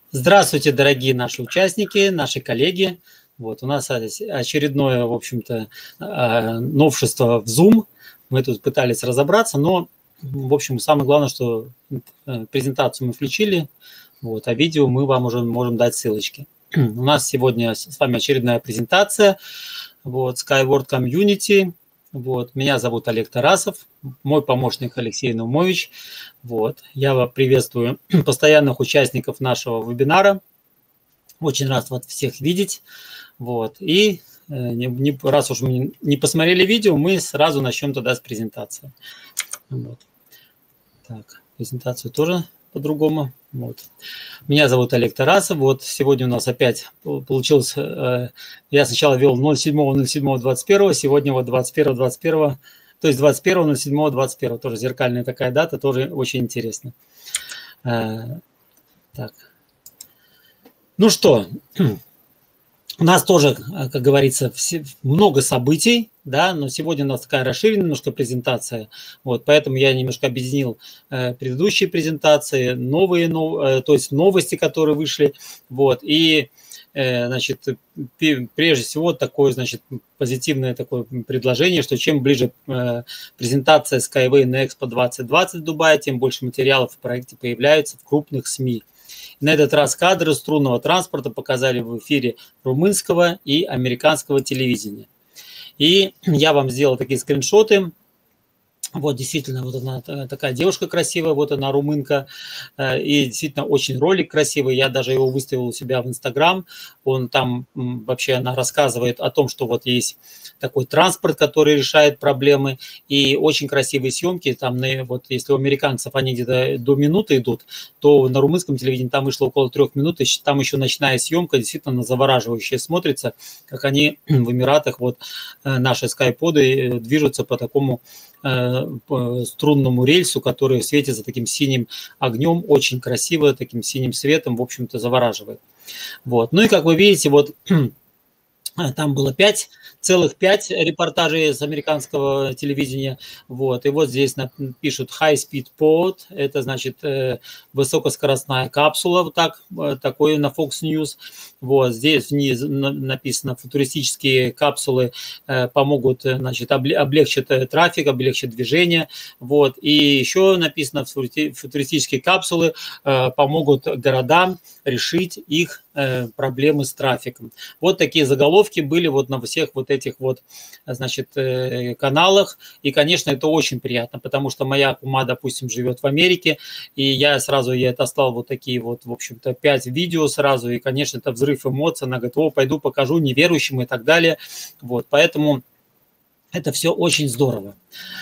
Здравствуйте, дорогие наши участники, наши коллеги. Вот, у нас очередное, в общем-то, новшество в Zoom. Мы тут пытались разобраться, но, в общем, самое главное, что презентацию мы включили, вот, а видео мы вам уже можем дать ссылочки. У нас сегодня с вами очередная презентация, вот, Skyward Community. Вот, меня зовут Олег Тарасов, мой помощник Алексей Наумович. Вот, я приветствую постоянных участников нашего вебинара. Очень рад вас всех видеть. Вот, и раз уж мы не посмотрели видео, мы сразу начнем тогда с презентации. Вот. Так, презентацию тоже по-другому. Вот. Меня зовут Олег Тарасов. Вот сегодня у нас опять получилось, я сначала вел 07.07.21, сегодня вот 21.21, то есть 21.07.21, тоже зеркальная такая дата, тоже очень интересно. Так. Ну что, у нас тоже, как говорится, много событий, да, но сегодня у нас такая расширенная немножко презентация, вот, поэтому я немножко объединил предыдущие презентации, новые, то есть новости, которые вышли, вот, и, значит, прежде всего такое, значит, позитивное такое предложение, что чем ближе презентация Skyway на Expo 2020 в Дубае, тем больше материалов в проекте появляется в крупных СМИ. На этот раз кадры струнного транспорта показали в эфире румынского и американского телевидения. И я вам сделал такие скриншоты. Вот действительно, вот она такая девушка красивая, вот она румынка, и действительно очень ролик красивый, я даже его выставил у себя в Инстаграм, он там вообще, она рассказывает о том, что вот есть такой транспорт, который решает проблемы, и очень красивые съемки, там, вот если у американцев они где-то до минуты идут, то на румынском телевидении там вышло около 3 минут, и там еще ночная съемка действительно завораживающая смотрится, как они в Эмиратах, вот наши скайподы движутся по такому по струнному рельсу, который светится таким синим огнем, очень красиво, таким синим светом, в общем-то, завораживает. Вот. Ну и как вы видите, вот там было целых 5 репортажей с американского телевидения. Вот. И вот здесь пишут High Speed Pod, это значит высокоскоростная капсула, вот так, такое на Fox News. Вот. Здесь вниз написано, футуристические капсулы помогут, значит, облегчат трафик, облегчат движение. Вот. И еще написано, футуристические капсулы помогут городам решить их проблемы с трафиком. Вот такие заголовки были вот на всех вот этих вот, значит, каналах. И, конечно, это очень приятно, потому что моя кума, допустим, живет в Америке, и я сразу ей отослал вот такие вот, в общем-то, 5 видео сразу, и, конечно, это взрыв эмоций. Она говорит: о, пойду покажу неверующим и так далее. Вот, поэтому это все очень здорово.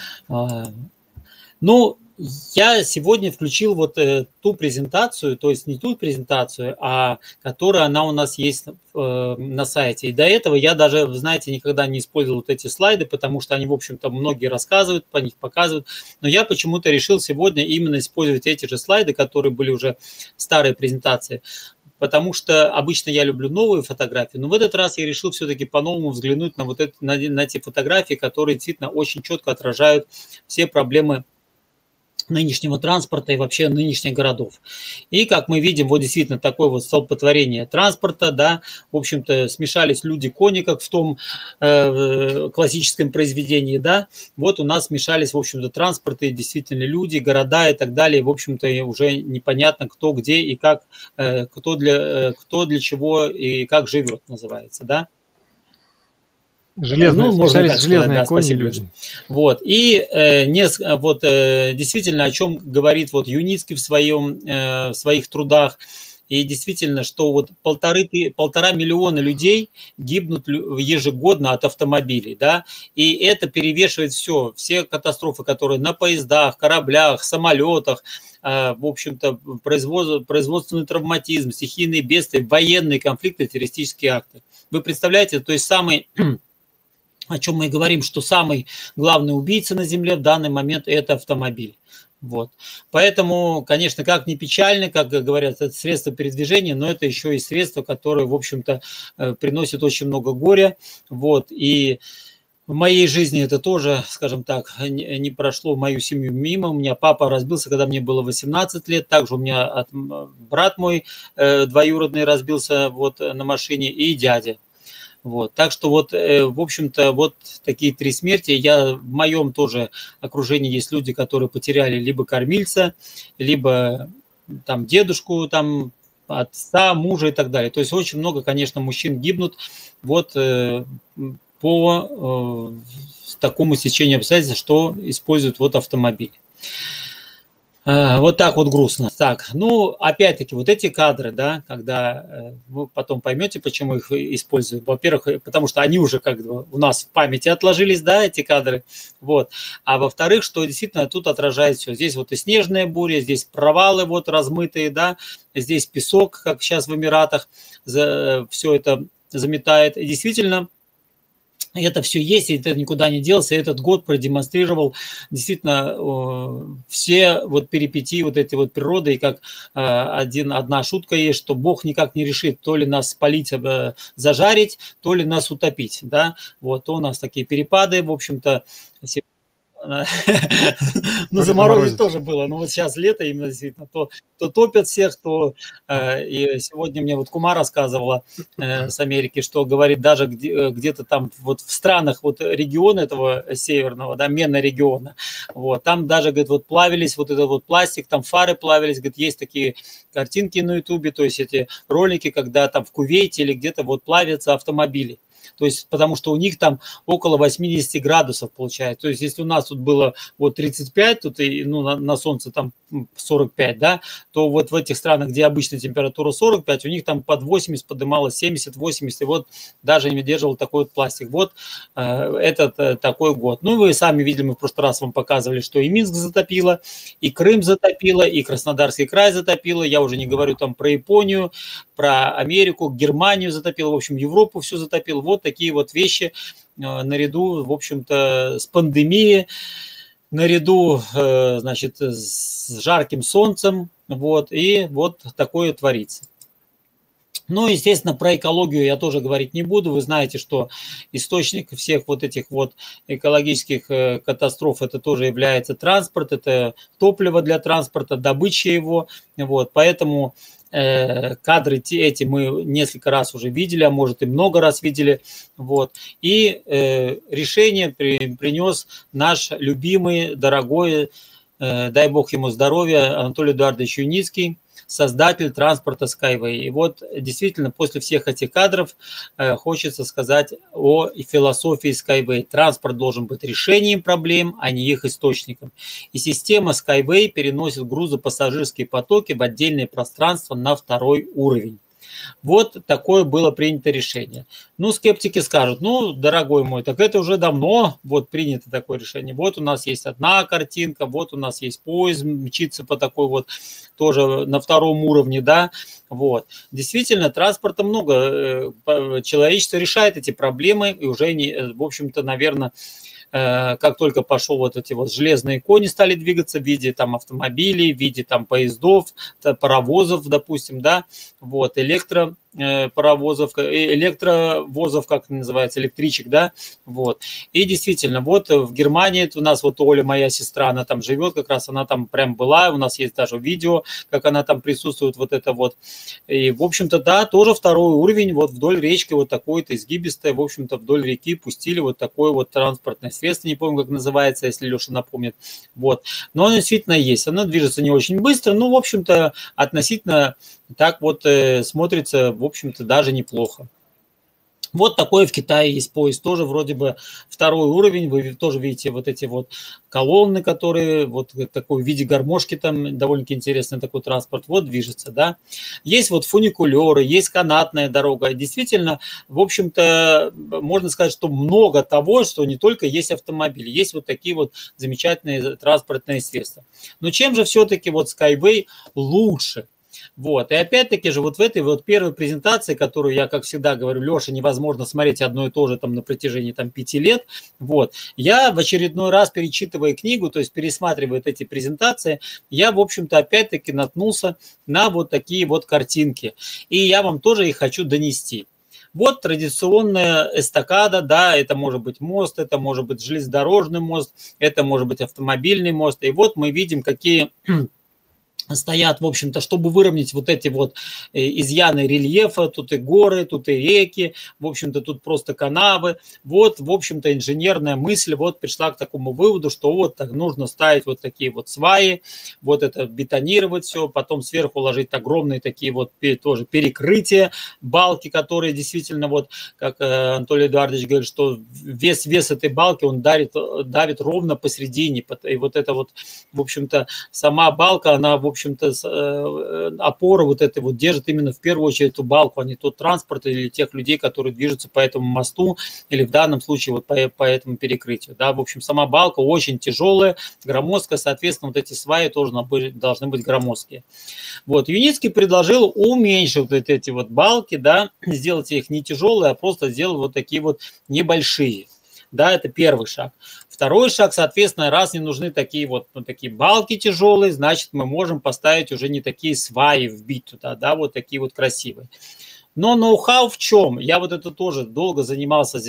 Ну, я сегодня включил вот ту презентацию, то есть не ту презентацию, а которая она у нас есть на сайте. И до этого я даже, вы знаете, никогда не использовал вот эти слайды, потому что они, в общем-то, многие рассказывают, по них показывают. Но я почему-то решил сегодня именно использовать эти же слайды, которые были уже старые презентации. Потому что обычно я люблю новые фотографии, но в этот раз я решил все-таки по-новому взглянуть на вот на эти фотографии, которые действительно очень четко отражают все проблемы нынешнего транспорта и вообще нынешних городов. И как мы видим, вот действительно такое вот столпотворение транспорта, да, в общем-то смешались люди-кони, как в том классическом произведении, да, вот у нас смешались, в общем-то, транспорты, действительно люди, города и так далее, в общем-то уже непонятно, кто где и как, кто для чего и как живет, называется, да. Железные, ну, можно так сказать, да, спасибо. Люди. Вот, и вот действительно, о чем говорит вот Юницкий в своих трудах, и действительно, что вот 1,5 миллиона людей гибнут ежегодно от автомобилей, да, и это перевешивает все катастрофы, которые на поездах, кораблях, самолетах, в общем-то, производственный травматизм, стихийные бедствия, военные конфликты, террористические акты. Вы представляете, то есть о чем мы и говорим, что самый главный убийца на Земле в данный момент – это автомобиль. Вот. Поэтому, конечно, как ни печально, как говорят, это средство передвижения, но это еще и средство, которое, в общем-то, приносит очень много горя. Вот. И В моей жизни это тоже, скажем так, не прошло мою семью мимо. У меня папа разбился, когда мне было 18 лет. Также у меня брат мой двоюродный разбился вот на машине, и дядя. Вот. Так что вот, в общем-то, вот такие 3 смерти. В моем тоже окружении есть люди, которые потеряли либо кормильца, либо там дедушку, там отца, мужа и так далее. То есть очень много, конечно, мужчин гибнут вот по такому стечению обстоятельств, что используют вот автомобиль. Вот так вот грустно. Так, ну, опять-таки, вот эти кадры, да, когда вы потом поймете, почему их используют. Во-первых, потому что они уже как бы у нас в памяти отложились, да, эти кадры. Вот. А во-вторых, что действительно тут отражает все. Здесь вот и снежная буря, здесь провалы вот размытые, да, здесь песок, как сейчас в Эмиратах, все это заметает. И действительно, это все есть, и это никуда не делся. Этот год продемонстрировал действительно все вот перипетии вот этой вот природы. И как одна шутка есть, что Бог никак не решит то ли нас спалить, зажарить, то ли нас утопить. Да? Вот, то у нас такие перепады, в общем-то. Ну, заморозить тоже было. Но вот сейчас лето именно действительно. То топят всех, то... И сегодня мне вот Кума рассказывала с Америки, что говорит, даже где-то там вот в странах вот региона этого северного, да, Мена-региона, вот, там даже, говорит, вот плавились, вот этот вот пластик, там фары плавились, говорит, есть такие картинки на Ютубе, то есть эти ролики, когда там в Кувейте или где-то вот плавятся автомобили. То есть, потому что у них там около 80 градусов получается. То есть, если у нас тут было вот 35, тут и, ну, на солнце там 45, да, то вот в этих странах, где обычная температура 45, у них там под 80 поднималось, 70, 80, и вот даже не выдерживал такой вот пластик. Вот этот такой год. Ну, вы сами видели, мы в прошлый раз вам показывали, что и Минск затопило, и Крым затопило, и Краснодарский край затопило. Я уже не говорю там про Японию, про Америку, Германию затопило, в общем, Европу все затопило. Вот такие вот вещи наряду, в общем-то, с пандемией, наряду, значит, с жарким солнцем, вот, и вот такое творится. Ну, естественно, про экологию я тоже говорить не буду. Вы знаете, что источник всех вот этих вот экологических катастроф это тоже является транспорт, это топливо для транспорта, добыча его. Вот, поэтому кадры эти мы несколько раз уже видели, а может и много раз видели. Вот. И решение принес наш любимый, дорогой, дай бог ему здоровья, Анатолий Эдуардович Юницкий, создатель транспорта Skyway. И вот действительно после всех этих кадров хочется сказать о философии Skyway. Транспорт должен быть решением проблем, а не их источником. И система Skyway переносит грузопассажирские потоки в отдельное пространство на 2-й уровень. Вот такое было принято решение. Ну, скептики скажут, ну, дорогой мой, так это уже давно вот принято такое решение. Вот у нас есть одна картинка, вот у нас есть поезд, мчится по такой вот тоже на 2-м уровне, да, вот. Действительно, транспорта много, человечество решает эти проблемы, и уже, в общем-то, наверное, как только пошел вот эти вот железные кони стали двигаться в виде там автомобилей, в виде там поездов, паровозов, допустим, да, вот, электровозов, как это называется, электричек, да, вот. И действительно, вот в Германии у нас вот Оля, моя сестра, она там живет, как раз она там прям была, у нас есть даже видео, как она там присутствует, вот это вот. И, в общем-то, да, тоже 2-й уровень, вот вдоль речки вот такой-то изгибистое, в общем-то, вдоль реки пустили вот такое вот транспортное средство, не помню, как называется, если Леша напомнит, вот. Но оно действительно есть, оно движется не очень быстро, но, в общем-то, относительно так вот смотрится, в общем-то, даже неплохо. Вот такой в Китае есть поезд, тоже вроде бы 2-й уровень, вы тоже видите вот эти вот колонны, которые вот такой в виде гармошки, там довольно-таки интересный такой транспорт, вот движется, да. Есть вот фуникулеры, есть канатная дорога, действительно, в общем-то, можно сказать, что много того, что не только есть автомобили, есть вот такие вот замечательные транспортные средства. Но чем же все-таки вот Skyway лучше? Вот. И опять-таки же вот в этой вот первой презентации, которую я, как всегда говорю, Леша, невозможно смотреть одно и то же там на протяжении там 5 лет, вот, я в очередной раз, перечитывая книгу, то есть пересматривая эти презентации, я, в общем-то, опять-таки наткнулся на вот такие вот картинки. И я вам тоже их хочу донести. Вот традиционная эстакада, да, это может быть мост, это может быть железнодорожный мост, это может быть автомобильный мост. И вот мы видим, какие стоят, в общем-то, чтобы выровнять вот эти вот изъяны рельефа, тут и горы, тут и реки, в общем-то, тут просто канавы. Вот, в общем-то, инженерная мысль вот пришла к такому выводу, что вот так нужно ставить вот такие вот сваи, вот это бетонировать все, потом сверху ложить огромные такие вот тоже перекрытия, балки, которые действительно вот, как Анатолий Эдуардович говорит, что вес этой балки, он давит ровно посередине, и вот это вот, в общем-то, сама балка, она, в общем-то, опора вот этой вот держит именно в первую очередь эту балку, а не тот транспорт или тех людей, которые движутся по этому мосту или в данном случае вот по этому перекрытию. Да, в общем, сама балка очень тяжелая, громоздкая, соответственно, вот эти сваи тоже должны быть громоздкие. Вот, Юницкий предложил уменьшить вот эти вот балки, да, сделать их не тяжелые, а просто сделать вот такие вот небольшие. Да, это первый шаг. Второй шаг, соответственно, раз не нужны такие вот такие балки тяжелые, значит, мы можем поставить уже не такие сваи вбить туда, да, вот такие вот красивые. Но ноу-хау в чем? Я вот это тоже долго занимался.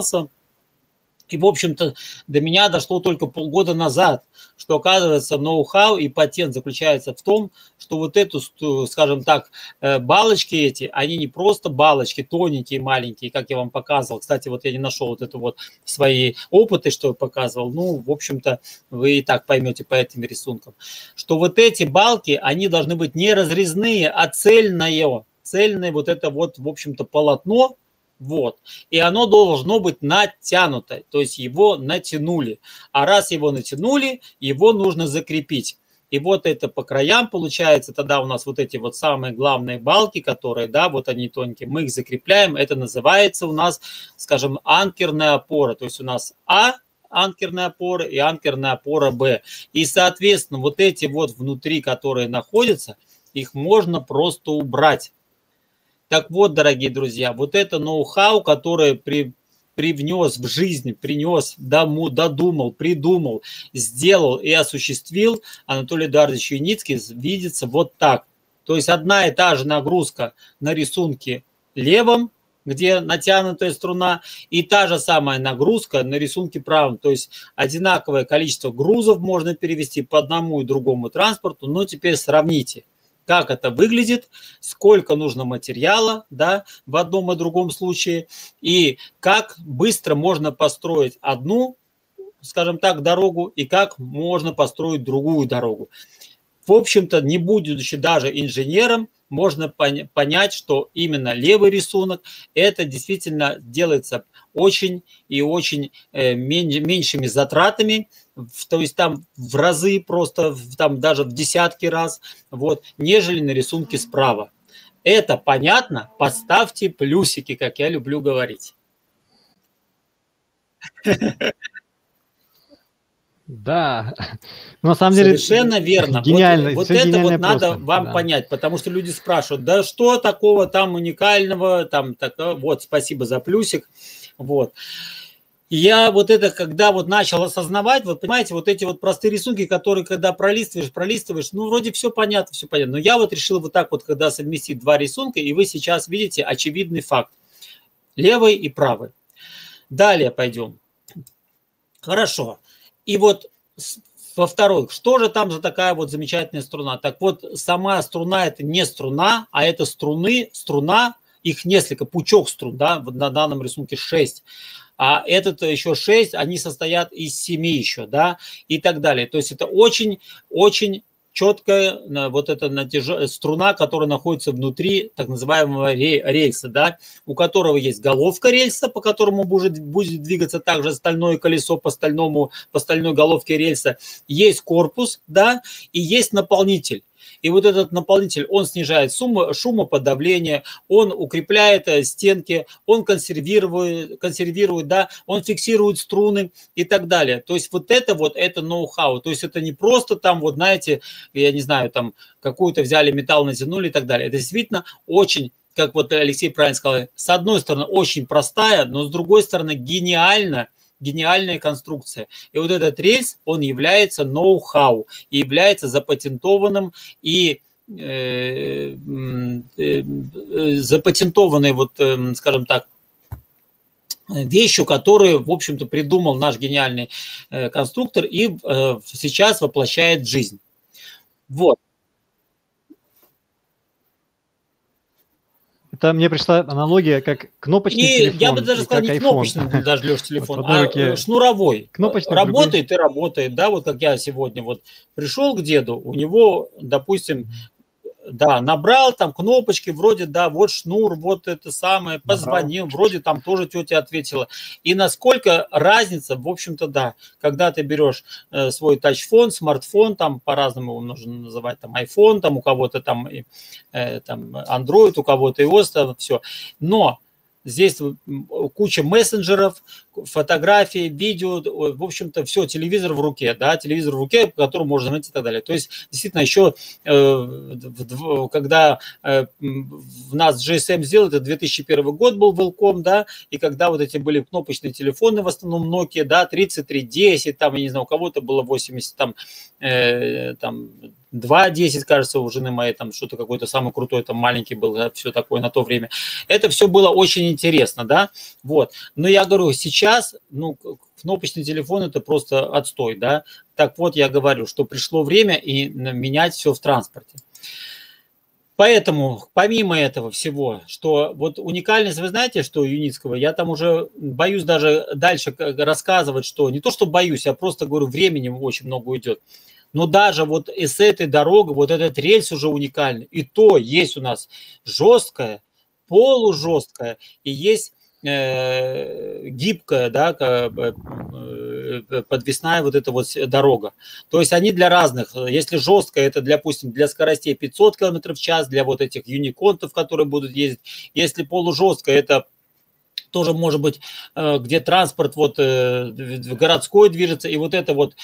И, в общем-то, до меня дошло только полгода назад, что, оказывается, ноу-хау и патент заключается в том, что вот эту, скажем так, балочки эти, они не просто балочки тоненькие, маленькие, как я вам показывал. Кстати, вот я не нашел вот это вот свои опыты, что я показывал. Ну, в общем-то, вы и так поймете по этим рисункам. Что вот эти балки, они должны быть не разрезные, а цельное вот это вот, в общем-то, полотно. Вот. И оно должно быть натянуто, то есть его натянули. А раз его натянули, его нужно закрепить. И вот это по краям получается, тогда у нас вот эти вот самые главные балки, которые, да, вот они тонкие, мы их закрепляем. Это называется у нас, скажем, анкерная опора. То есть у нас анкерная опора и анкерная опора Б. И, соответственно, вот эти вот внутри, которые находятся, их можно просто убрать. Так вот, дорогие друзья, вот это ноу-хау, которое привнес в жизнь, додумал, придумал, сделал и осуществил Анатолий Эдуардович Юницкий, видится вот так. То есть одна и та же нагрузка на рисунке левом, где натянутая струна, и та же самая нагрузка на рисунке правом. То есть одинаковое количество грузов можно перевести по одному и другому транспорту, но теперь сравните, как это выглядит, сколько нужно материала, да, в одном и другом случае, и как быстро можно построить одну, скажем так, дорогу, и как можно построить другую дорогу. В общем-то, не будучи даже инженером, можно понять, что именно левый рисунок, это действительно делается очень и очень меньшими затратами, то есть там в разы, просто там даже в десятки раз, вот, нежели на рисунке справа. Это понятно? Поставьте плюсики, как я люблю говорить. Да, на самом деле совершенно верно. Гениально, вот это вот надо просто, вам понять, потому что люди спрашивают, да что такого там уникального, там такого, вот, спасибо за плюсик, вот. Я вот это, когда вот начал осознавать, вот понимаете, вот эти вот простые рисунки, которые когда пролистываешь, ну вроде все понятно, но я вот решил вот так вот, когда совместить два рисунка, и вы сейчас видите очевидный факт, левый и правый. Далее пойдем. Хорошо. И вот во второй, что же там за такая вот замечательная струна? Так вот, сама струна это не струна, а это струна, их несколько, пучок струн, да, на данном рисунке 6. А этот еще 6, они состоят из 7 еще, да, и так далее. То есть это очень четкая вот эта струна, которая находится внутри так называемого рельса, да, у которого есть головка рельса, по которому будет двигаться также стальное колесо по стальной головке рельса, есть корпус, да, и есть наполнитель. И вот этот наполнитель, он снижает шумоподавление, он укрепляет стенки, он консервирует, да, он фиксирует струны и так далее. То есть вот это ноу-хау. То есть это не просто там, вот знаете, я не знаю, там какую-то взяли металл, натянули и так далее. Это действительно очень, как вот Алексей правильно сказал, с одной стороны очень простая, но с другой стороны гениальная конструкция. И вот этот рельс, он является ноу-хау, и является запатентованным и запатентованной, вот, скажем так, вещью, которую, в общем-то, придумал наш гениальный конструктор и сейчас воплощает в жизнь. Вот. Это мне пришла аналогия, как кнопочный телефон. Я бы даже сказал, не кнопочный, даже, Леш, телефон, а шнуровой. Работает и работает, да, вот как я сегодня вот пришел к деду, у него, допустим, да, набрал там кнопочки, вроде, да, вот шнур, вот это самое, позвонил, вроде там тоже тетя ответила. И насколько разница, в общем-то, да, когда ты берешь свой тачфон, смартфон, там по-разному его нужно называть, там iPhone, там у кого-то там Android, у кого-то iOS, там все. Но здесь куча мессенджеров, фотографии, видео, в общем-то, все, телевизор в руке, да, телевизор в руке, по которому можно найти и так далее. То есть, действительно, еще когда в нас GSM сделал, это 2001 год был Welcome, да, и когда вот эти были кнопочные телефоны, в основном Nokia, да, 3310, там, я не знаю, у кого-то было 80, там 2.10, кажется, у жены моей, там что-то какой-то самый крутой, там маленький был, да, все такое на то время. Это все было очень интересно, да, вот. Но я говорю, сейчас, ну, кнопочный телефон это просто отстой, да. Так вот, я говорю, что пришло время и менять все в транспорте. Поэтому, помимо этого всего, что вот уникальность, вы знаете, что Юницкого, я там уже боюсь даже дальше рассказывать, что не то, что боюсь, я просто говорю, времени очень много уйдет. Но даже вот с этой дорогой, вот этот рельс уже уникальный. И то есть у нас жесткая, полужесткая, и есть гибкая, да, подвесная вот эта вот дорога. То есть они для разных. Если жесткая, это, допустим, для скоростей 500 км в час, для вот этих юниконтов, которые будут ездить. Если полужесткая, это тоже может быть, где транспорт вот городской движется, и вот эта вот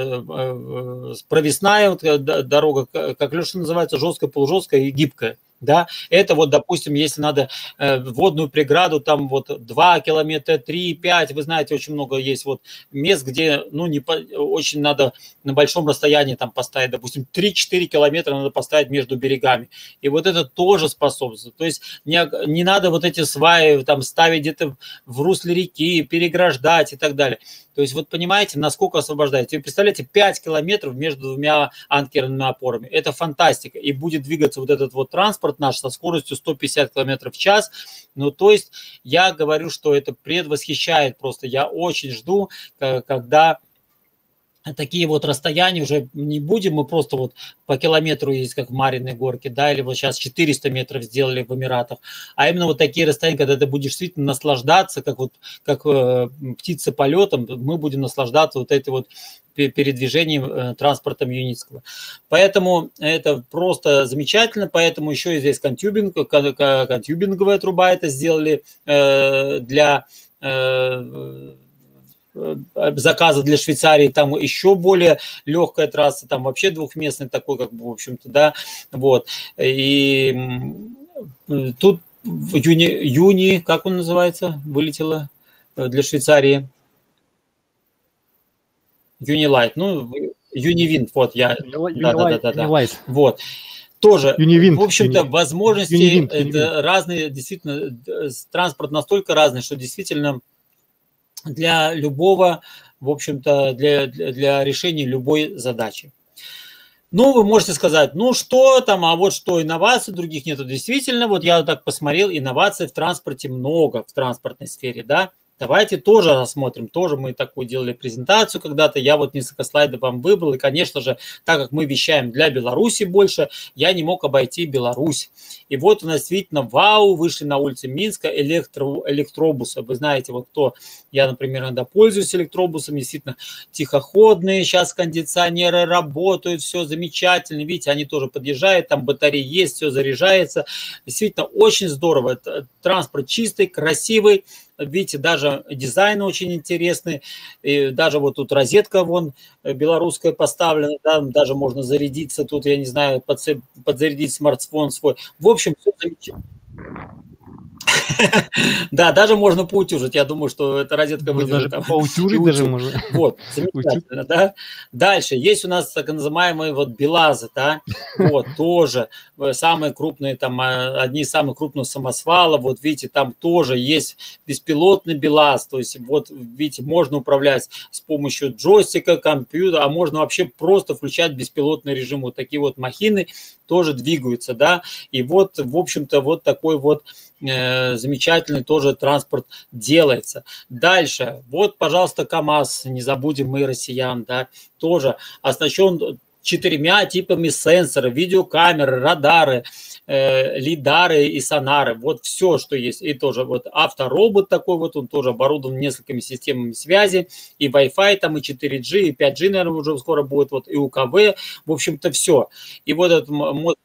провесная вот дорога, как Леша называется, жесткая, полужесткая и гибкая. Да, это вот, допустим, если надо водную преграду, там вот 2 километра, 3, 5, вы знаете, очень много есть вот мест, где, ну, очень надо на большом расстоянии там поставить, допустим, 3-4 километра надо поставить между берегами. И вот это тоже способствует. То есть не надо вот эти сваи там ставить где-то в русле реки, переграждать и так далее. То есть вот понимаете, насколько освобождаете. Вы представляете, 5 километров между двумя анкерными опорами. Это фантастика. И будет двигаться вот этот вот транспорт наш со скоростью 150 километров в час. Ну, то есть я говорю, что это предвосхищает просто. Я очень жду, когда такие вот расстояния уже не будем, мы просто вот по километру есть, как в Мариной горке, да, или вот сейчас 400 метров сделали в Эмиратах, а именно вот такие расстояния, когда ты будешь действительно наслаждаться, как птица полетом, мы будем наслаждаться вот этой вот передвижением транспортом Юницкого. Поэтому это просто замечательно, поэтому еще и здесь контюбинговая труба это сделали для заказа для Швейцарии, там еще более легкая трасса, там вообще двухместный такой, как бы, в общем-то, да, вот, и тут в июне, как он называется, вылетело для Швейцарии, Unilight, ну, Uniwind, вот, да, вот. Тоже, Uniwind, в общем-то, возможности это разные, действительно, транспорт настолько разный, что действительно для любого, в общем-то, для решения любой задачи. Ну, вы можете сказать, ну что там, а вот что, инноваций других нету. Действительно, вот я так посмотрел, инноваций в транспорте много, в транспортной сфере, да. Давайте тоже рассмотрим, тоже мы такую делали презентацию когда-то, я вот несколько слайдов вам выбрал, и, конечно же, так как мы вещаем для Беларуси больше, я не мог обойти Беларусь. И вот у нас действительно, вау, вышли на улице Минска электробусы. Вы знаете, вот кто, я, например, иногда пользуюсь электробусами, действительно тихоходные, сейчас кондиционеры работают, все замечательно, видите, они тоже подъезжают, там батареи есть, все заряжается, действительно очень здорово, транспорт чистый, красивый. Видите, даже дизайн очень интересный, и даже вот тут розетка вон белорусская поставлена, да, даже можно зарядиться тут, я не знаю, подзарядить смартфон свой. В общем, все замечательно. Да, даже можно поутюжить. Я думаю, что эта розетка выдержит. Даже поутюжить даже можно. Вот, замечательно, да. Дальше есть у нас так называемые вот БелАЗы, да, вот, тоже самые крупные, там, одни из самых крупных самосвалов, вот видите, там тоже есть беспилотный БелАЗ, то есть вот видите, можно управлять с помощью джойстика, компьютера, а можно вообще просто включать беспилотный режим. Вот такие вот махины тоже двигаются, да, и вот, в общем-то, вот такой вот замечательный тоже транспорт делается. Дальше, вот, пожалуйста, КАМАЗ, не забудем мы, россиян, да, тоже оснащен 4 типами сенсоров, видеокамеры, радары, лидары и сонары. Вот все, что есть. И тоже вот авторобот такой вот, он тоже оборудован несколькими системами связи, и Wi-Fi, там, и 4G, и 5G, наверное, уже скоро будет, вот, и УКВ, в общем-то, все. И вот этот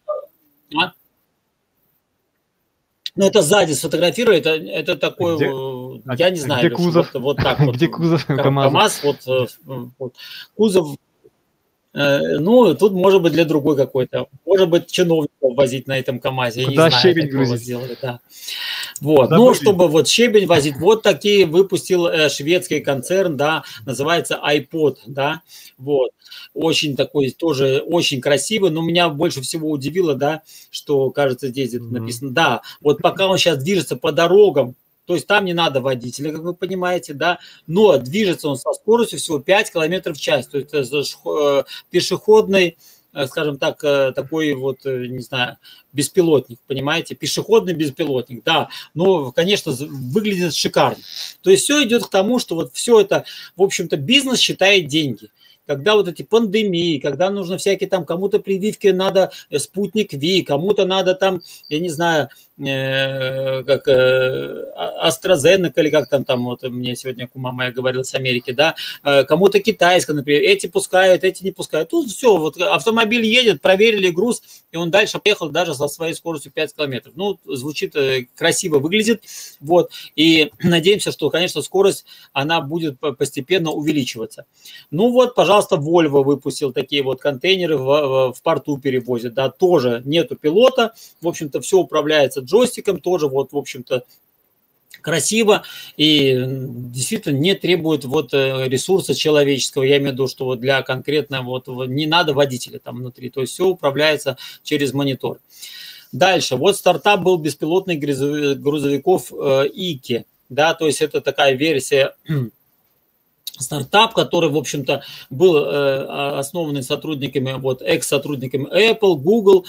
ну, это сзади сфотографирую, это такой, я не знаю, где кузов? Вот так вот. Где кузов КамАЗ? Вот, кузов, ну, тут может быть для другой какой-то, может быть, чиновников возить на этом КамАЗе, я не знаю, щебень грузить. Сделали, да. Вот, ну, чтобы вот щебень возить, вот такие выпустил шведский концерн, да, называется iPod, да, вот. Очень такой, тоже очень красивый, но меня больше всего удивило, да, что, кажется, здесь это написано, да, вот пока он сейчас движется по дорогам, то есть там не надо водителя, как вы понимаете, да, но движется он со скоростью всего 5 км в час, то есть это пешеходный, скажем так, такой вот, не знаю, беспилотник, понимаете, пешеходный беспилотник, да, но, конечно, выглядит шикарно. То есть все идет к тому, что вот все это, в общем-то, бизнес считает деньги. Когда вот эти пандемии, когда нужно всякие там, кому-то прививки надо спутник Ви, кому-то надо там, я не знаю, как AstraZeneca или как там вот мне сегодня кума моя говорила с Америки, да, кому-то китайская, например, эти пускают, эти не пускают. Тут все, вот автомобиль едет, проверили груз, и он дальше поехал даже со своей скоростью 5 километров. Ну, звучит красиво, выглядит, вот, и надеемся, что, конечно, скорость, она будет постепенно увеличиваться. Ну вот, пожалуйста, Volvo выпустил такие вот контейнеры, в порту перевозят, да, тоже нету пилота, в общем-то, все управляется джойстиком, тоже вот, в общем-то, красиво и действительно не требует вот ресурса человеческого. Я имею в виду, что вот для конкретно вот не надо водителя там внутри, то есть все управляется через монитор. Дальше, вот стартап был беспилотных грузовиков ИКИ, да, то есть это такая версия стартап, который, в общем-то, был основан сотрудниками, вот, экс-сотрудниками Apple, Google,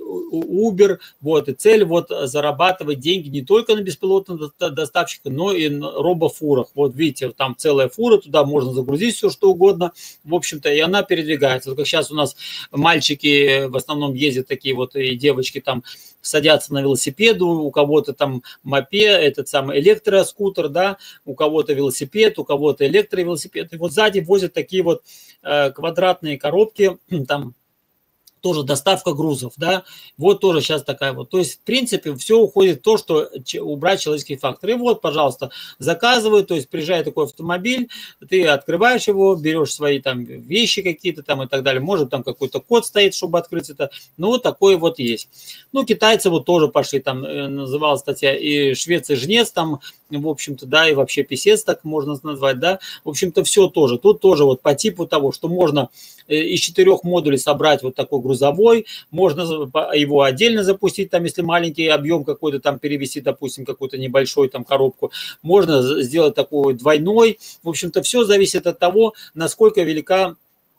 Uber, вот, и цель вот зарабатывать деньги не только на беспилотных доставщиках, но и на робофурах. Вот видите, там целая фура, туда можно загрузить все, что угодно, в общем-то, и она передвигается. Вот как сейчас у нас мальчики в основном ездят такие вот, и девочки там садятся на велосипеду, у кого-то там мопед, этот самый электроскутер, да, у кого-то велосипед, у кого-то электровелосипед. И вот сзади возят такие вот квадратные коробки, там тоже доставка грузов, да, вот тоже сейчас такая вот. То есть, в принципе, все уходит в то, что убрать человеческий фактор. И вот, пожалуйста, заказывай, то есть приезжает такой автомобиль, ты открываешь его, берешь свои там вещи какие-то там и так далее, может там какой-то код стоит, чтобы открыть это, ну вот такое вот есть. Ну, китайцы вот тоже пошли, там называлась статья, и Швеция жнец там, в общем-то, да, и вообще писец так можно назвать, да, в общем-то, все тоже. Тут тоже вот по типу того, что можно из 4 модулей собрать вот такой грузовой, можно его отдельно запустить, там, если маленький объем какой-то там перевести, допустим, какую-то небольшую там коробку, можно сделать такой двойной, в общем-то, все зависит от того, насколько велика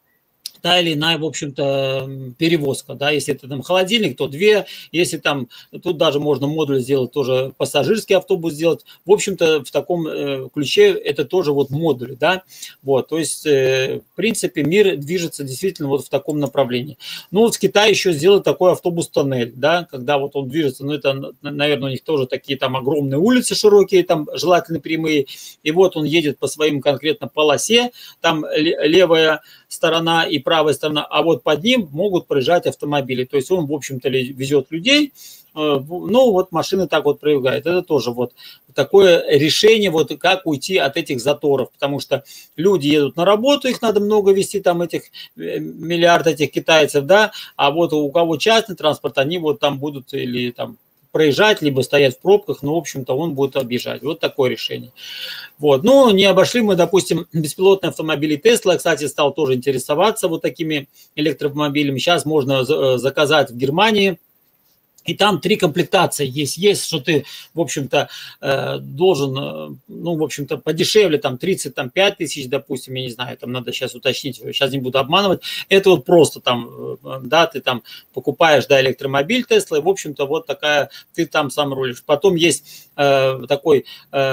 та или иная, в общем-то, перевозка, да, если это там холодильник, то 2, если там, тут даже можно модуль сделать, тоже пассажирский автобус сделать, в общем-то, в таком ключе это тоже вот модули, да, вот, то есть, в принципе, мир движется действительно вот в таком направлении. Ну, вот в Китае еще сделать такой автобус-тоннель, да, когда вот он движется, ну, это, наверное, у них тоже такие там огромные улицы широкие, там желательно прямые, и вот он едет по своим конкретно полосе, там левая сторона и правая сторона, а вот под ним могут проезжать автомобили. То есть он, в общем-то, везет людей, ну, вот машины так вот проезжают. Это тоже вот такое решение, вот как уйти от этих заторов, потому что люди едут на работу, их надо много везти, там этих миллиард этих китайцев, да, а вот у кого частный транспорт, они вот там будут или там проезжать, либо стоять в пробках, но, в общем-то, он будет объезжать. Вот такое решение. Вот. Ну, не обошли мы, допустим, беспилотные автомобили Tesla. Кстати, стал тоже интересоваться вот такими электромобилями. Сейчас можно заказать в Германии. И там 3 комплектации есть. Есть, что ты, в общем-то, должен, ну, в общем-то, подешевле, там, 35 тысяч, допустим, я не знаю, там надо сейчас уточнить, сейчас не буду обманывать. Это вот просто там, да, ты там покупаешь, да, электромобиль Tesla, и, в общем-то, вот такая, ты там сам рулишь. Потом есть такой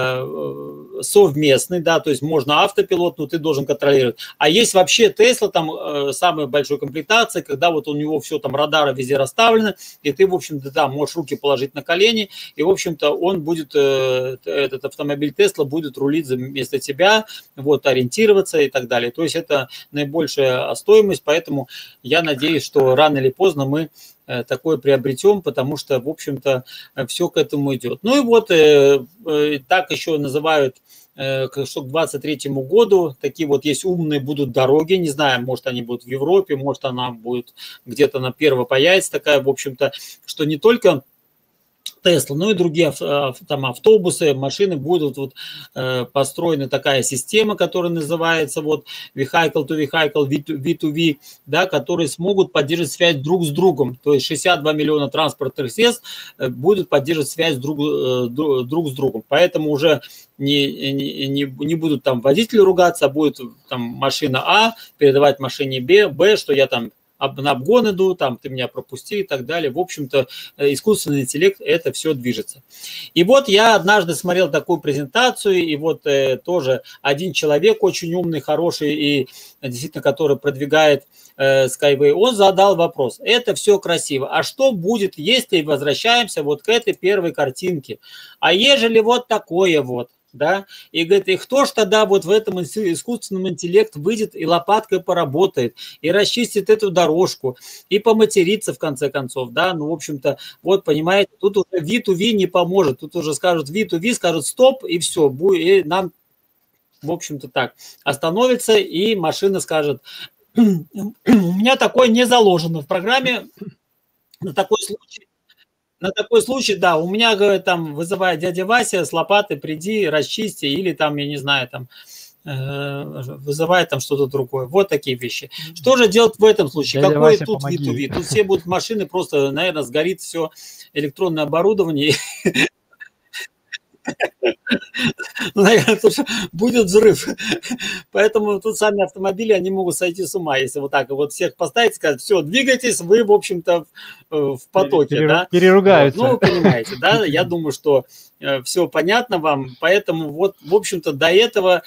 совместный, да, то есть можно автопилот, но ты должен контролировать. А есть вообще Tesla, там самая большая комплектация, когда вот у него все там радары везде расставлены, и ты, в общем, ты там можешь руки положить на колени, и, в общем-то, он будет, этот автомобиль Tesla будет рулить вместо тебя, вот, ориентироваться и так далее. То есть это наибольшая стоимость, поэтому я надеюсь, что рано или поздно мы такое приобретем, потому что, в общем-то, все к этому идет. Ну и вот так еще называют, что к 2023 году такие вот есть умные будут дороги, не знаю, может они будут в Европе, может она будет где-то на первой появится такая, в общем-то, что не только Tesla, но и другие там автобусы, машины будут вот построена такая система, которая называется вот vehicle to vehicle, V2V, да, которые смогут поддерживать связь друг с другом. То есть 62 миллиона транспортных средств будут поддерживать связь друг с другом. Поэтому уже не будут там водители ругаться, а будет там машина А передавать машине Б, что я там на обгон иду, там ты меня пропусти и так далее. В общем-то, искусственный интеллект, это все движется. И вот я однажды смотрел такую презентацию, и вот тоже один человек очень умный, хороший и действительно, который продвигает Skyway, он задал вопрос. Это все красиво. А что будет, если возвращаемся вот к этой первой картинке? А ежели вот такое вот? Да, и говорит, и кто ж тогда вот в этом искусственном интеллекте выйдет и лопаткой поработает, и расчистит эту дорожку, и поматерится в конце концов, да, ну, в общем-то, вот, понимаете, тут уже V2V не поможет, тут уже скажут V2V, скажут стоп, и все, и нам, в общем-то, так, остановится, и машина скажет, у меня такое не заложено в программе, на такой случай. На такой случай, да, у меня, говорит, там вызывает дядя Вася с лопатой, приди, расчисти, или там, я не знаю, там вызывает там что-то другое. Вот такие вещи. Что же делать в этом случае? Дядя Какой Вася, тут помоги. V2V? Тут все будут машины, просто, наверное, сгорит все электронное оборудование. Будет взрыв. Поэтому тут сами автомобили, они могут сойти с ума, если вот так вот всех поставить, сказать, все, двигайтесь, вы, в общем-то, в потоке. Да? Переругаются. Вот. Ну, понимаете, да, я думаю, что все понятно вам, поэтому вот, в общем-то, до этого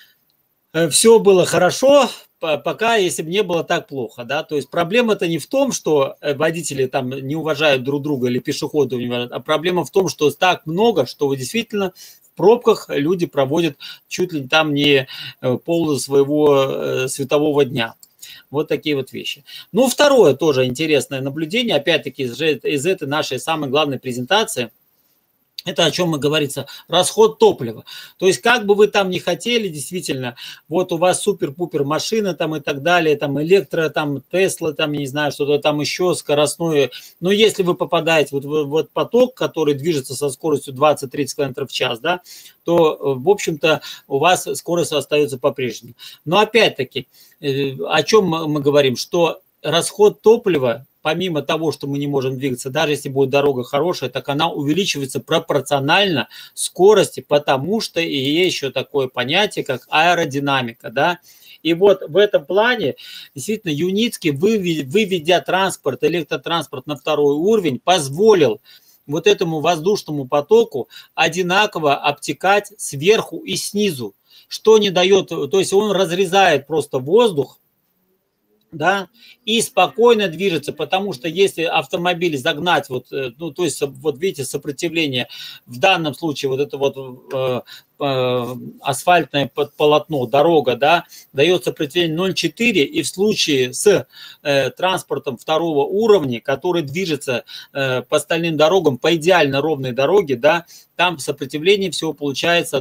все было хорошо, пока, если бы не было так плохо, да, то есть проблема-то не в том, что водители там не уважают друг друга или пешеходы не уважают, а проблема в том, что так много, что действительно в пробках люди проводят чуть ли там не пол своего светового дня. Вот такие вот вещи. Ну, второе тоже интересное наблюдение, опять-таки, из этой нашей самой главной презентации. Это о чем и говорится, расход топлива. То есть, как бы вы там ни хотели, действительно, вот у вас супер-пупер машина там и так далее, там электро, там Тесла, там, не знаю, что-то там еще скоростное. Но если вы попадаете вот в вот поток, который движется со скоростью 20-30 км в час, да, то, в общем-то, у вас скорость остается по-прежнему. Но опять-таки, о чем мы говорим, что расход топлива, помимо того, что мы не можем двигаться, даже если будет дорога хорошая, так она увеличивается пропорционально скорости, потому что и есть еще такое понятие, как аэродинамика, да. И вот в этом плане, действительно, Юницкий, выведя транспорт, электротранспорт на второй уровень, позволил вот этому воздушному потоку одинаково обтекать сверху и снизу, что не дает, то есть он разрезает просто воздух, да, и спокойно движется, потому что если автомобиль загнать, вот, ну, то есть, вот видите, сопротивление, в данном случае вот это вот асфальтное полотно, дорога, да, дает сопротивление 0,4, и в случае с транспортом второго уровня, который движется по остальным дорогам, по идеально ровной дороге, да, там сопротивление всего получается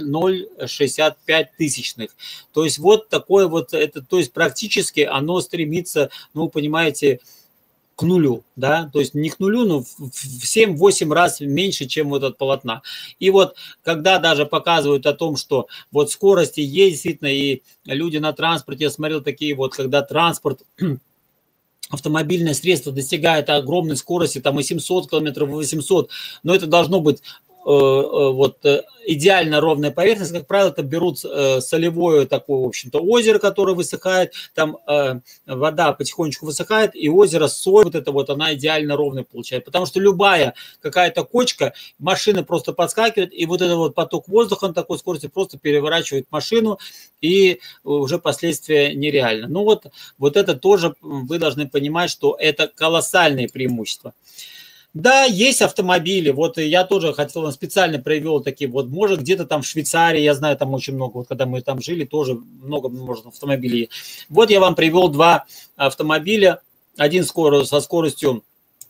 0,65 тысячных. То есть вот такое вот, это, то есть практически оно стремится, ну, понимаете, к нулю, да, то есть не к нулю, но в 7-8 раз меньше, чем вот от полотна. И вот когда даже показывают о том, что вот скорости есть действительно, и люди на транспорте, я смотрел такие вот, когда транспорт, автомобильное средство достигает огромной скорости, там и 700 километров, и 800, но это должно быть вот идеально ровная поверхность. Как правило, это берут солевое такое, в общем-то, озеро, которое высыхает, там вода потихонечку высыхает, и озеро с солью, вот это вот, она идеально ровная получается. Потому что любая какая-то кочка, машина просто подскакивает, и вот этот вот поток воздуха на такой скорости просто переворачивает машину, и уже последствия нереально. Ну вот это тоже вы должны понимать, что это колоссальные преимущества. Да, есть автомобили, вот я тоже хотел, специально привел такие, вот может где-то там в Швейцарии, я знаю, там очень много, вот когда мы там жили, тоже много, может, автомобилей. Вот я вам привел два автомобиля, один со скоростью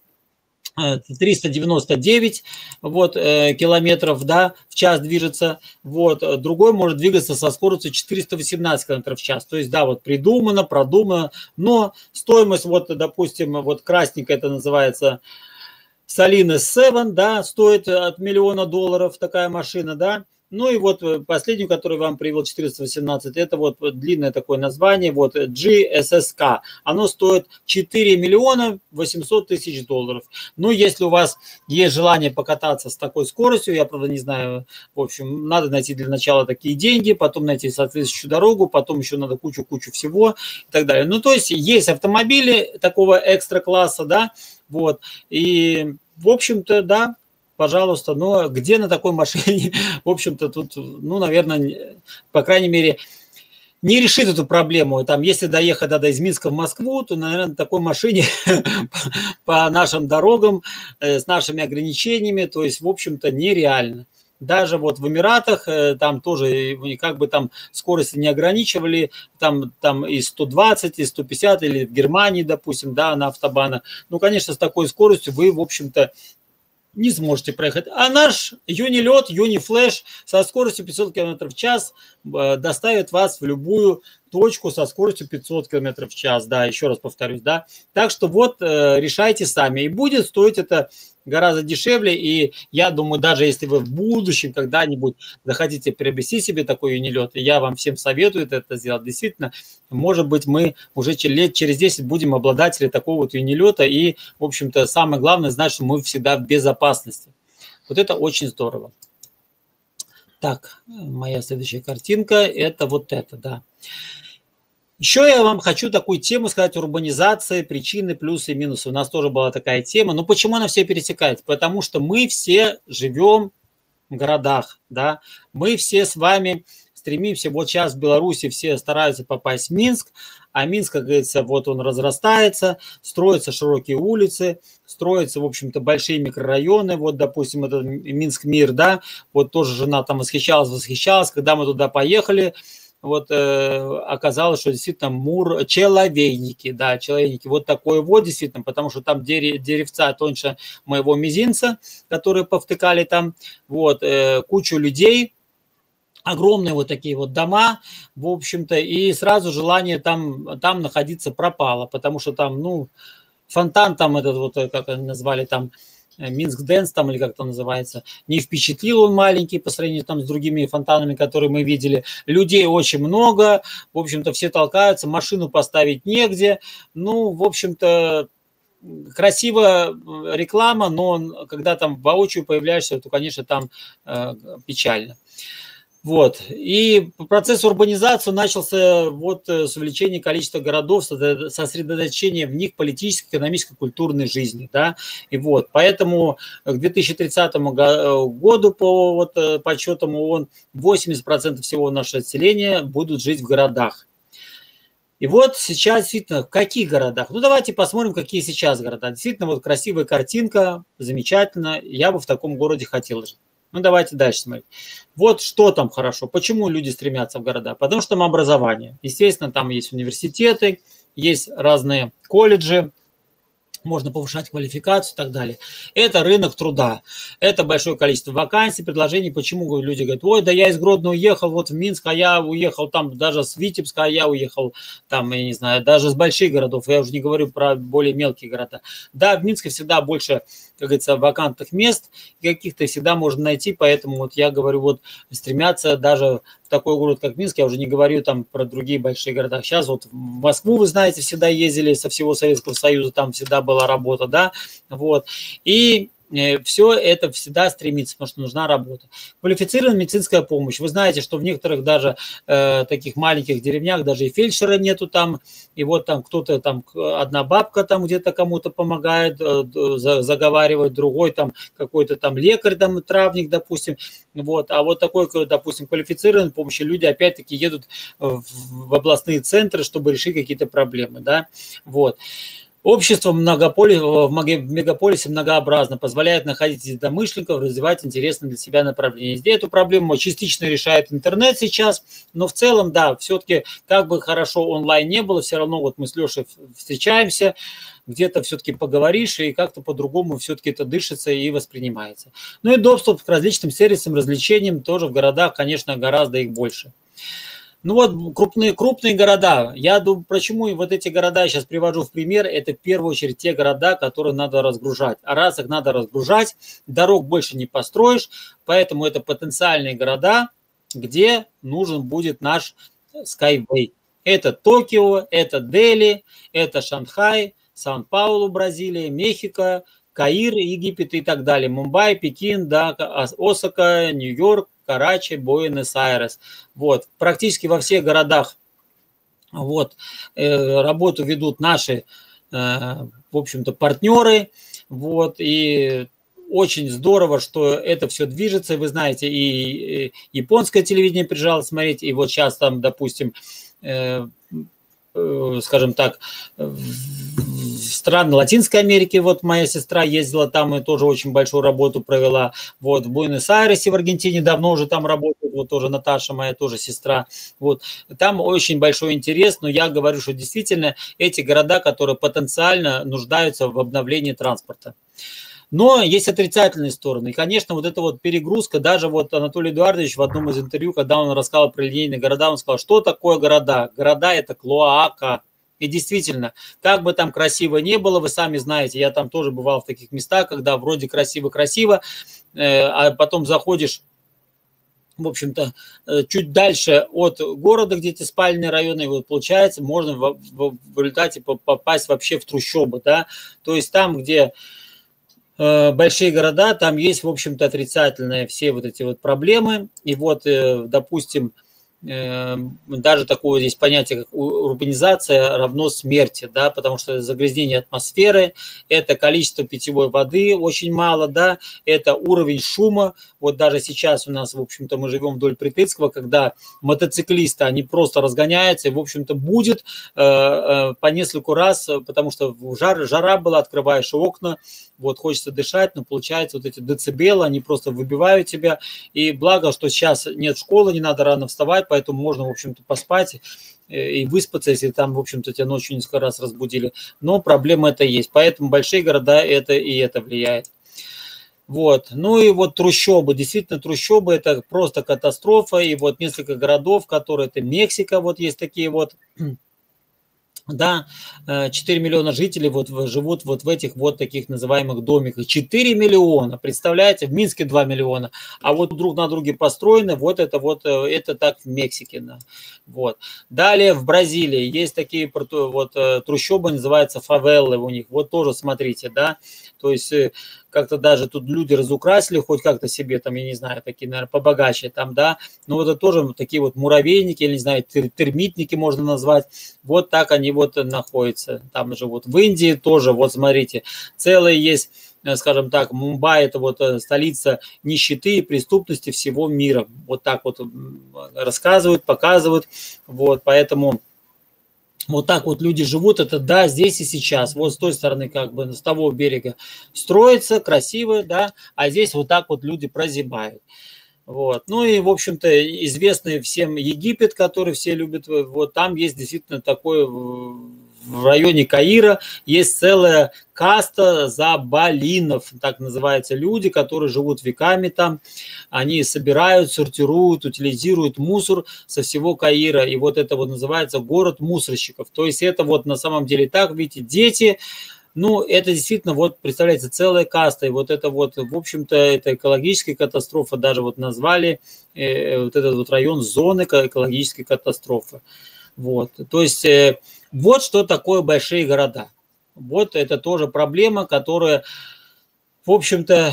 399 вот, километров, да, в час движется, вот, другой может двигаться со скоростью 418 километров в час, то есть, да, вот придумано, продумано, но стоимость, вот, допустим, вот красненькая это называется Salina 7, да, стоит от $1 миллиона такая машина, да. Ну и вот последнюю, которую вам привел, 418, это вот длинное такое название, вот GSSK. Оно стоит $4 800 000. Ну, если у вас есть желание покататься с такой скоростью, я, правда, не знаю, в общем, надо найти для начала такие деньги, потом найти соответствующую дорогу, потом еще надо кучу всего и так далее. Ну, то есть автомобили такого экстра-класса, да, вот, и, в общем-то, да, пожалуйста, но где на такой машине, в общем-то, тут, ну, наверное, по крайней мере, не решит эту проблему. Там, если доехать из Минска в Москву, то, наверное, на такой машине по нашим дорогам с нашими ограничениями, то есть, в общем-то, нереально. Даже вот в Эмиратах там тоже как бы там скорости не ограничивали, там и 120, и 150, или в Германии, допустим, да, на автобанах. Ну, конечно, с такой скоростью вы, в общем-то, не сможете проехать. А наш Юнилет, Юнифлэш со скоростью 500 км в час доставит вас в любую точку со скоростью 500 км в час. Да, еще раз повторюсь, да. Так что вот решайте сами. И будет стоить это гораздо дешевле. И я думаю, даже если вы в будущем когда-нибудь захотите приобрести себе такой юнилет, я вам всем советую это сделать. Действительно, может быть, мы уже лет через 10 будем обладатели такого вот юнилета. И, в общем-то, самое главное знать, что мы всегда в безопасности. Вот это очень здорово. Так, моя следующая картинка – это вот это, да. Еще я вам хочу такую тему сказать: урбанизация, причины, плюсы и минусы. У нас тоже была такая тема. Но почему она все пересекается? Потому что мы все живем в городах, да. Мы все с вами стремимся, вот сейчас в Беларуси все стараются попасть в Минск, а Минск, как говорится, вот он разрастается, строятся широкие улицы, строятся, в общем-то, большие микрорайоны, вот, допустим, это Минск-Мир, да, вот тоже жена там восхищалась, когда мы туда поехали, вот оказалось, что действительно человейники, да, человейники, вот такое вот действительно, потому что там деревца тоньше моего мизинца, которые повтыкали там, вот, кучу людей, огромные вот такие вот дома, в общем-то, и сразу желание там находиться пропало, потому что там, ну, фонтан там этот вот, как они назвали там, Минск Дэнс там, или как это называется, не впечатлил он маленький по сравнению там с другими фонтанами, которые мы видели. Людей очень много, в общем-то, все толкаются, машину поставить негде, ну, в общем-то, красиво реклама, но когда там воочию появляешься, то, конечно, там печально. Вот. И процесс урбанизации начался вот с увеличения количества городов, сосредоточения в них политической, экономической, культурной жизни. Да? И вот. Поэтому к 2030 году, по вот подсчетам ООН, 80% всего нашего населения будут жить в городах. И вот сейчас действительно в каких городах? Ну, давайте посмотрим, какие сейчас города. Действительно, вот красивая картинка, замечательно. Я бы в таком городе хотел жить. Ну, давайте дальше смотреть. Вот что там хорошо. Почему люди стремятся в города? Потому что там образование. Естественно, там есть университеты, есть разные колледжи, можно повышать квалификацию и так далее. Это рынок труда, это большое количество вакансий, предложений. Почему люди говорят, ой, да я из Гродно уехал вот в Минск, а я уехал там даже с Витебска, а я уехал там, я не знаю, даже с больших городов, я уже не говорю про более мелкие города. Да, в Минске всегда больше, как говорится, вакантных мест, каких-то всегда можно найти, поэтому вот я говорю, вот стремятся даже в такой город, как Минск, я уже не говорю там про другие большие города. Сейчас вот в Москву, вы знаете, всегда ездили со всего Советского Союза, там всегда была работа, да, вот, и все это всегда стремится, потому что нужна работа. Квалифицированная медицинская помощь. Вы знаете, что в некоторых даже таких маленьких деревнях даже и фельдшера нету там, и вот там кто-то там, одна бабка там где-то кому-то помогает, заговаривает, другой там какой-то там лекарь, там травник, допустим, вот, а вот такой, допустим, квалифицированной помощи люди опять-таки едут в областные центры, чтобы решить какие-то проблемы, да, вот. Общество в мегаполисе многообразно, позволяет находить единомышленников, развивать интересные для себя направления. Здесь эту проблему частично решает интернет сейчас, но в целом, да, все-таки как бы хорошо онлайн не было, все равно вот мы с Лешей встречаемся, где-то все-таки поговоришь, и как-то по-другому все-таки это дышится и воспринимается. Ну и доступ к различным сервисам, развлечениям тоже в городах, конечно, гораздо их больше. Ну вот крупные города. Я думаю, почему вот эти города я сейчас привожу в пример, это в первую очередь те города, которые надо разгружать. А раз их надо разгружать, дорог больше не построишь, поэтому это потенциальные города, где нужен будет наш Skyway. Это Токио, это Дели, это Шанхай, Сан-Паулу, Бразилия, Мехико, Каир, Египет и так далее. Мумбай, Пекин, да, Осака, Нью-Йорк, Карачи, Буэнос-Айрес. Вот. Практически во всех городах вот, работу ведут наши, в общем-то, партнеры. Вот. И очень здорово, что это все движется. Вы знаете, и японское телевидение приезжало смотреть, и вот сейчас там, допустим, скажем так, стран Латинской Америки, вот моя сестра ездила там и тоже очень большую работу провела, вот в Буэнос-Айресе в Аргентине давно уже там работает, вот тоже Наташа моя тоже сестра, вот там очень большой интерес, но я говорю, что действительно эти города, которые потенциально нуждаются в обновлении транспорта. Но есть отрицательные стороны. И, конечно, вот эта вот перегрузка, даже вот Анатолий Эдуардович в одном из интервью, когда он рассказывал про линейные города, он сказал, что такое города? Города – это клоака. И действительно, как бы там красиво не было, вы сами знаете, я там тоже бывал в таких местах, когда вроде красиво-красиво, а потом заходишь, в общем-то, чуть дальше от города, где эти спальные районы, и вот получается, можно в результате попасть вообще в трущобы, да, то есть там, где большие города, там есть, в общем-то, отрицательные все вот эти вот проблемы. И вот, допустим, даже такое здесь понятие, как урбанизация равно смерти, да, потому что загрязнение атмосферы, это количество питьевой воды очень мало, да, это уровень шума. Вот даже сейчас у нас, в общем-то, мы живем вдоль Притыцкого, когда мотоциклисты, они просто разгоняются, и, в общем-то, будет по нескольку раз, потому что жара была, открываешь окна, вот хочется дышать, но получается вот эти децибелы, они просто выбивают тебя, и благо, что сейчас нет школы, не надо рано вставать, поэтому можно, в общем-то, поспать и выспаться, если там, в общем-то, тебя ночью несколько раз разбудили. Но проблема это есть. Поэтому большие города это влияет. Вот. Ну и вот трущобы. Действительно, трущобы – это просто катастрофа. И вот несколько городов, которые это Мексика, вот есть такие вот. Да, 4 миллиона жителей вот живут вот в этих вот таких называемых домиках. 4 миллиона, представляете, в Минске 2 миллиона, а вот друг на друге построены, вот это так в Мексике. Да. Вот. Далее в Бразилии есть такие вот трущобы, называются фавелы у них, вот тоже смотрите, да, то есть как-то даже тут люди разукрасили, хоть как-то себе там, я не знаю, такие, наверное, побогаче там, да, но вот это тоже такие вот муравейники, или, не знаю, термитники можно назвать, вот так они вот находятся, там живут. В Индии тоже, вот смотрите, целые есть, скажем так, Мумбай – это вот столица нищеты и преступности всего мира, вот так вот рассказывают, показывают, вот, поэтому… Вот так вот люди живут, это да, здесь и сейчас. Вот с той стороны, как бы, с того берега строится, красиво, да, а здесь вот так вот люди прозябают. Вот. Ну и, в общем-то, известный всем Египет, который все любят, вот там есть действительно такой в районе Каира есть целая каста забалинов, так называются люди, которые живут веками там. Они собирают, сортируют, утилизируют мусор со всего Каира. И вот это вот называется город мусорщиков. То есть это вот на самом деле так, видите, дети. Ну, это действительно, вот, представляете, целая каста, и вот это вот, в общем-то, это экологическая катастрофа, даже вот назвали вот этот вот район зоны экологической катастрофы. Вот, то есть, вот что такое большие города. Вот это тоже проблема, которая, в общем-то,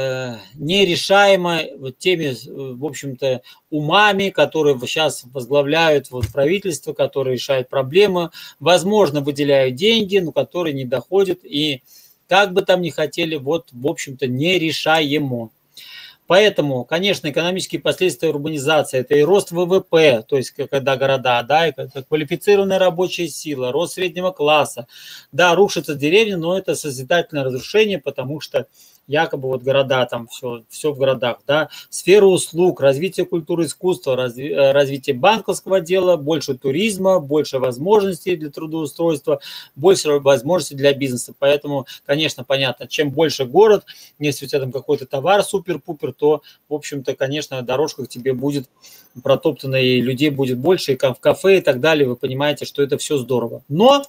нерешаема вот теми, в общем-то, умами, которые сейчас возглавляют вот правительство, которые решают проблемы, возможно, выделяют деньги, но которые не доходят, и как бы там ни хотели, вот, в общем-то, нерешаемо. Поэтому, конечно, экономические последствия урбанизации – это и рост ВВП, то есть когда города, да, это квалифицированная рабочая сила, рост среднего класса. Да, рушатся деревни, но это созидательное разрушение, потому что якобы вот города, там все в городах, да, сфера услуг, развитие культуры, искусства, развитие банковского дела, больше туризма, больше возможностей для трудоустройства, больше возможностей для бизнеса. Поэтому, конечно, понятно, чем больше город, если у тебя там какой-то товар супер-пупер, то, в общем-то, конечно, на дорожках тебе будет протоптано, и людей будет больше, и в кафе и так далее. Вы понимаете, что это все здорово. Но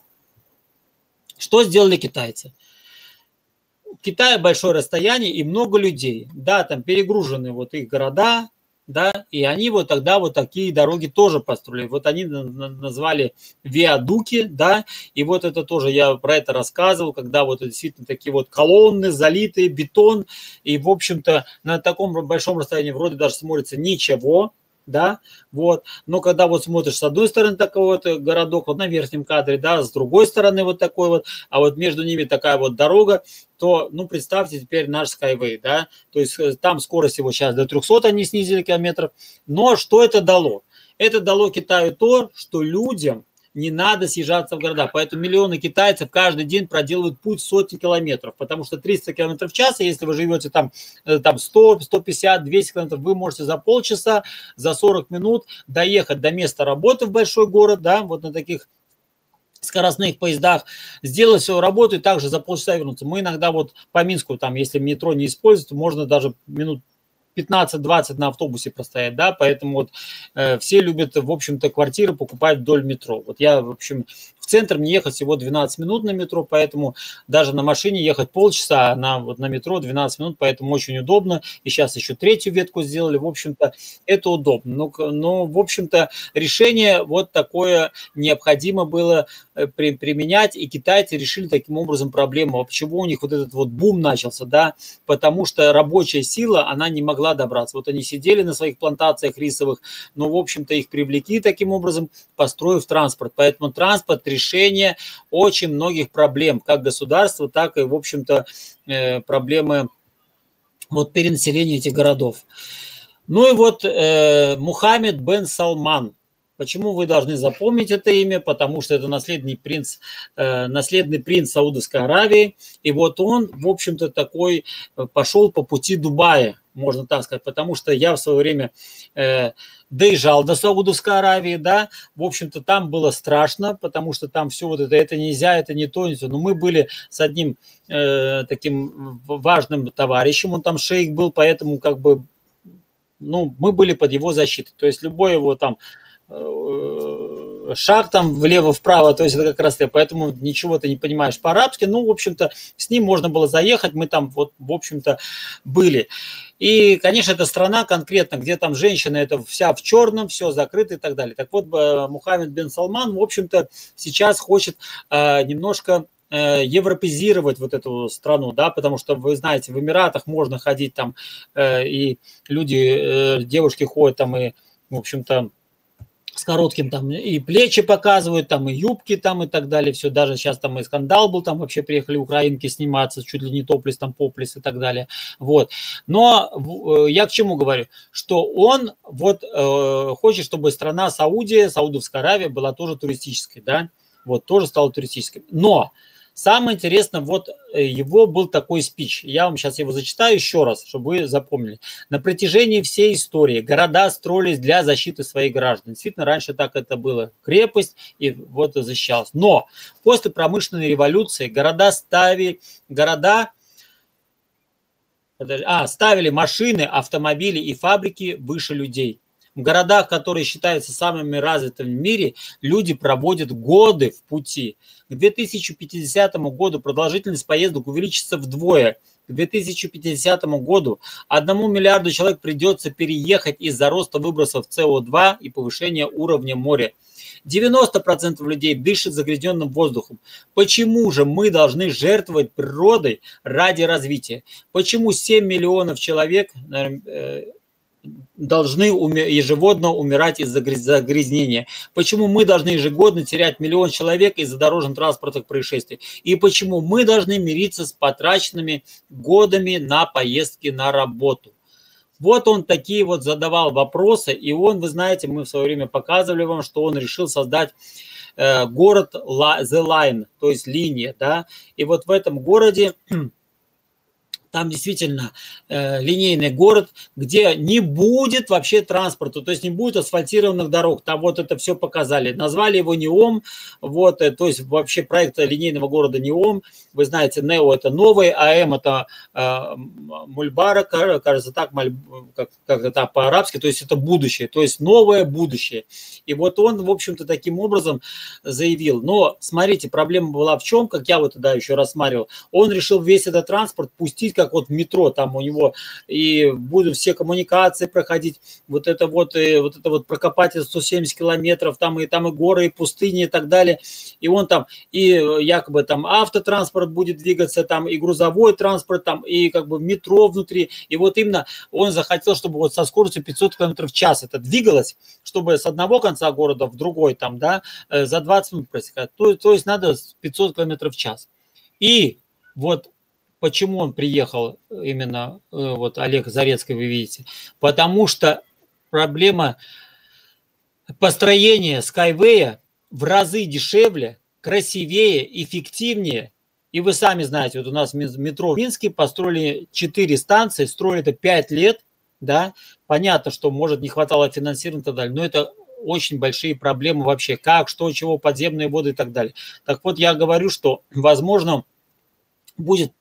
что сделали китайцы? В Китае большое расстояние и много людей. Да, там перегружены вот их города, да, и они вот тогда вот такие дороги тоже построили. Вот они назвали виадуки, да, и вот это тоже я про это рассказывал, когда вот действительно такие вот колонны, залитые, бетон, и, в общем-то, на таком большом расстоянии вроде даже смотрится ничего, да, вот, но когда вот смотришь с одной стороны такой вот городок, вот на верхнем кадре, да, с другой стороны вот такой вот, а вот между ними такая вот дорога, то, ну, представьте теперь наш Skyway, да, то есть там скорость его сейчас до 300 они снизили километров, но что это дало? Это дало Китаю то, что людям не надо съезжаться в города. Поэтому миллионы китайцев каждый день проделывают путь сотни километров, потому что 300 километров в час, если вы живете там 100, 150, 200 километров, вы можете за полчаса, за 40 минут доехать до места работы в большой город, да, вот на таких скоростных поездах, сделать свою работу и также за полчаса вернуться. Мы иногда вот по Минску, там, если метро не используют, можно даже минут 15-20 на автобусе простоять, да, поэтому вот все любят, в общем-то, квартиры покупать вдоль метро. Вот я, в общем, в центр мне ехать всего 12 минут на метро, поэтому даже на машине ехать полчаса, а вот на метро 12 минут, поэтому очень удобно. И сейчас еще третью ветку сделали, в общем-то, это удобно. Но в общем-то, решение вот такое необходимо было применять, и китайцы решили таким образом проблему. Почему у них вот этот вот бум начался, да, потому что рабочая сила, она не могла добраться. Вот они сидели на своих плантациях рисовых, но, в общем-то, их привлекли таким образом, построив транспорт. Поэтому транспорт – решение очень многих проблем, как государства, так и, в общем-то, проблемы вот перенаселения этих городов. Ну и вот Мухаммед бен Салман. Почему вы должны запомнить это имя? Потому что это наследный принц Саудовской Аравии. И вот он, в общем-то, такой пошел по пути Дубая, можно так сказать. Потому что я в свое время доезжал до Саудовской Аравии, да. В общем-то, там было страшно, потому что там все вот это нельзя, это не то, не то. Но мы были с одним таким важным товарищем, он там шейх был, поэтому как бы, ну, мы были под его защитой. То есть любой его там шаг там влево-вправо, то есть это как раз, поэтому ничего ты не понимаешь по-арабски, ну, в общем-то, с ним можно было заехать, мы там вот, в общем-то, были. И, конечно, это страна конкретно, где там женщина, это вся в черном, все закрыто и так далее. Так вот, Мухаммед бен Салман, в общем-то, сейчас хочет немножко европезировать вот эту страну, да, потому что, вы знаете, в Эмиратах можно ходить там, и люди, девушки ходят там, и, в общем-то, с коротким там и плечи показывают, там и юбки там и так далее, все, даже сейчас там и скандал был, там вообще приехали украинки сниматься, чуть ли не топлес, там поплес и так далее, вот. Но я к чему говорю, что он вот хочет, чтобы страна Саудовская Аравия была тоже туристической, да, вот, тоже стала туристической, но Самое интересное, вот его был такой спич. Я вам сейчас его зачитаю еще раз, чтобы вы запомнили. На протяжении всей истории города строились для защиты своих граждан. Действительно, раньше так это было. Крепость, и вот защищалась. Но после промышленной революции ставили машины, автомобили и фабрики выше людей. В городах, которые считаются самыми развитыми в мире, люди проводят годы в пути. К 2050 году продолжительность поездок увеличится вдвое. К 2050 году 1 миллиарду человек придется переехать из-за роста выбросов СО2 и повышения уровня моря. 90% людей дышат загрязненным воздухом. Почему же мы должны жертвовать природой ради развития? Почему 7 миллионов человек должны ежегодно умирать из-за загрязнения? Почему мы должны ежегодно терять 1 миллион человек из-за дорожно-транспортных происшествий? И почему мы должны мириться с потраченными годами на поездки на работу? Вот он такие вот задавал вопросы, и он, вы знаете, мы в свое время показывали вам, что он решил создать город The Line, то есть линия, да, и вот в этом городе там действительно линейный город, где не будет вообще транспорта, то есть не будет асфальтированных дорог. Там вот это все показали. Назвали его НЕОМ, вот, то есть вообще проект линейного города НЕОМ. Вы знаете, НЕО это новый, АМ это Мульбара, кажется так, как это по-арабски, то есть это будущее, то есть новое будущее. И вот он, в общем-то, таким образом заявил. Но смотрите, проблема была в чем, как я вот тогда еще рассматривал. Он решил весь этот транспорт пустить как вот в метро, там у него и будут все коммуникации проходить, вот это вот прокопать 170 километров, там и горы, и пустыни и так далее, и он там, и якобы там автотранспорт будет двигаться, там и грузовой транспорт, там и как бы метро внутри, и вот именно он захотел, чтобы вот со скоростью 500 километров в час это двигалось, чтобы с одного конца города в другой там, да, за 20 минут просекать, то есть надо 500 километров в час. И вот почему он приехал, именно вот Олег Зарецкий, вы видите, потому что проблема построения Skyway в разы дешевле, красивее, эффективнее. И вы сами знаете, вот у нас метро в Минске построили 4 станции, строили это 5 лет, да, понятно, что может не хватало финансирования и так далее, но это очень большие проблемы вообще, как, что, чего, подземные воды и так далее. Так вот, я говорю, что, возможно, будет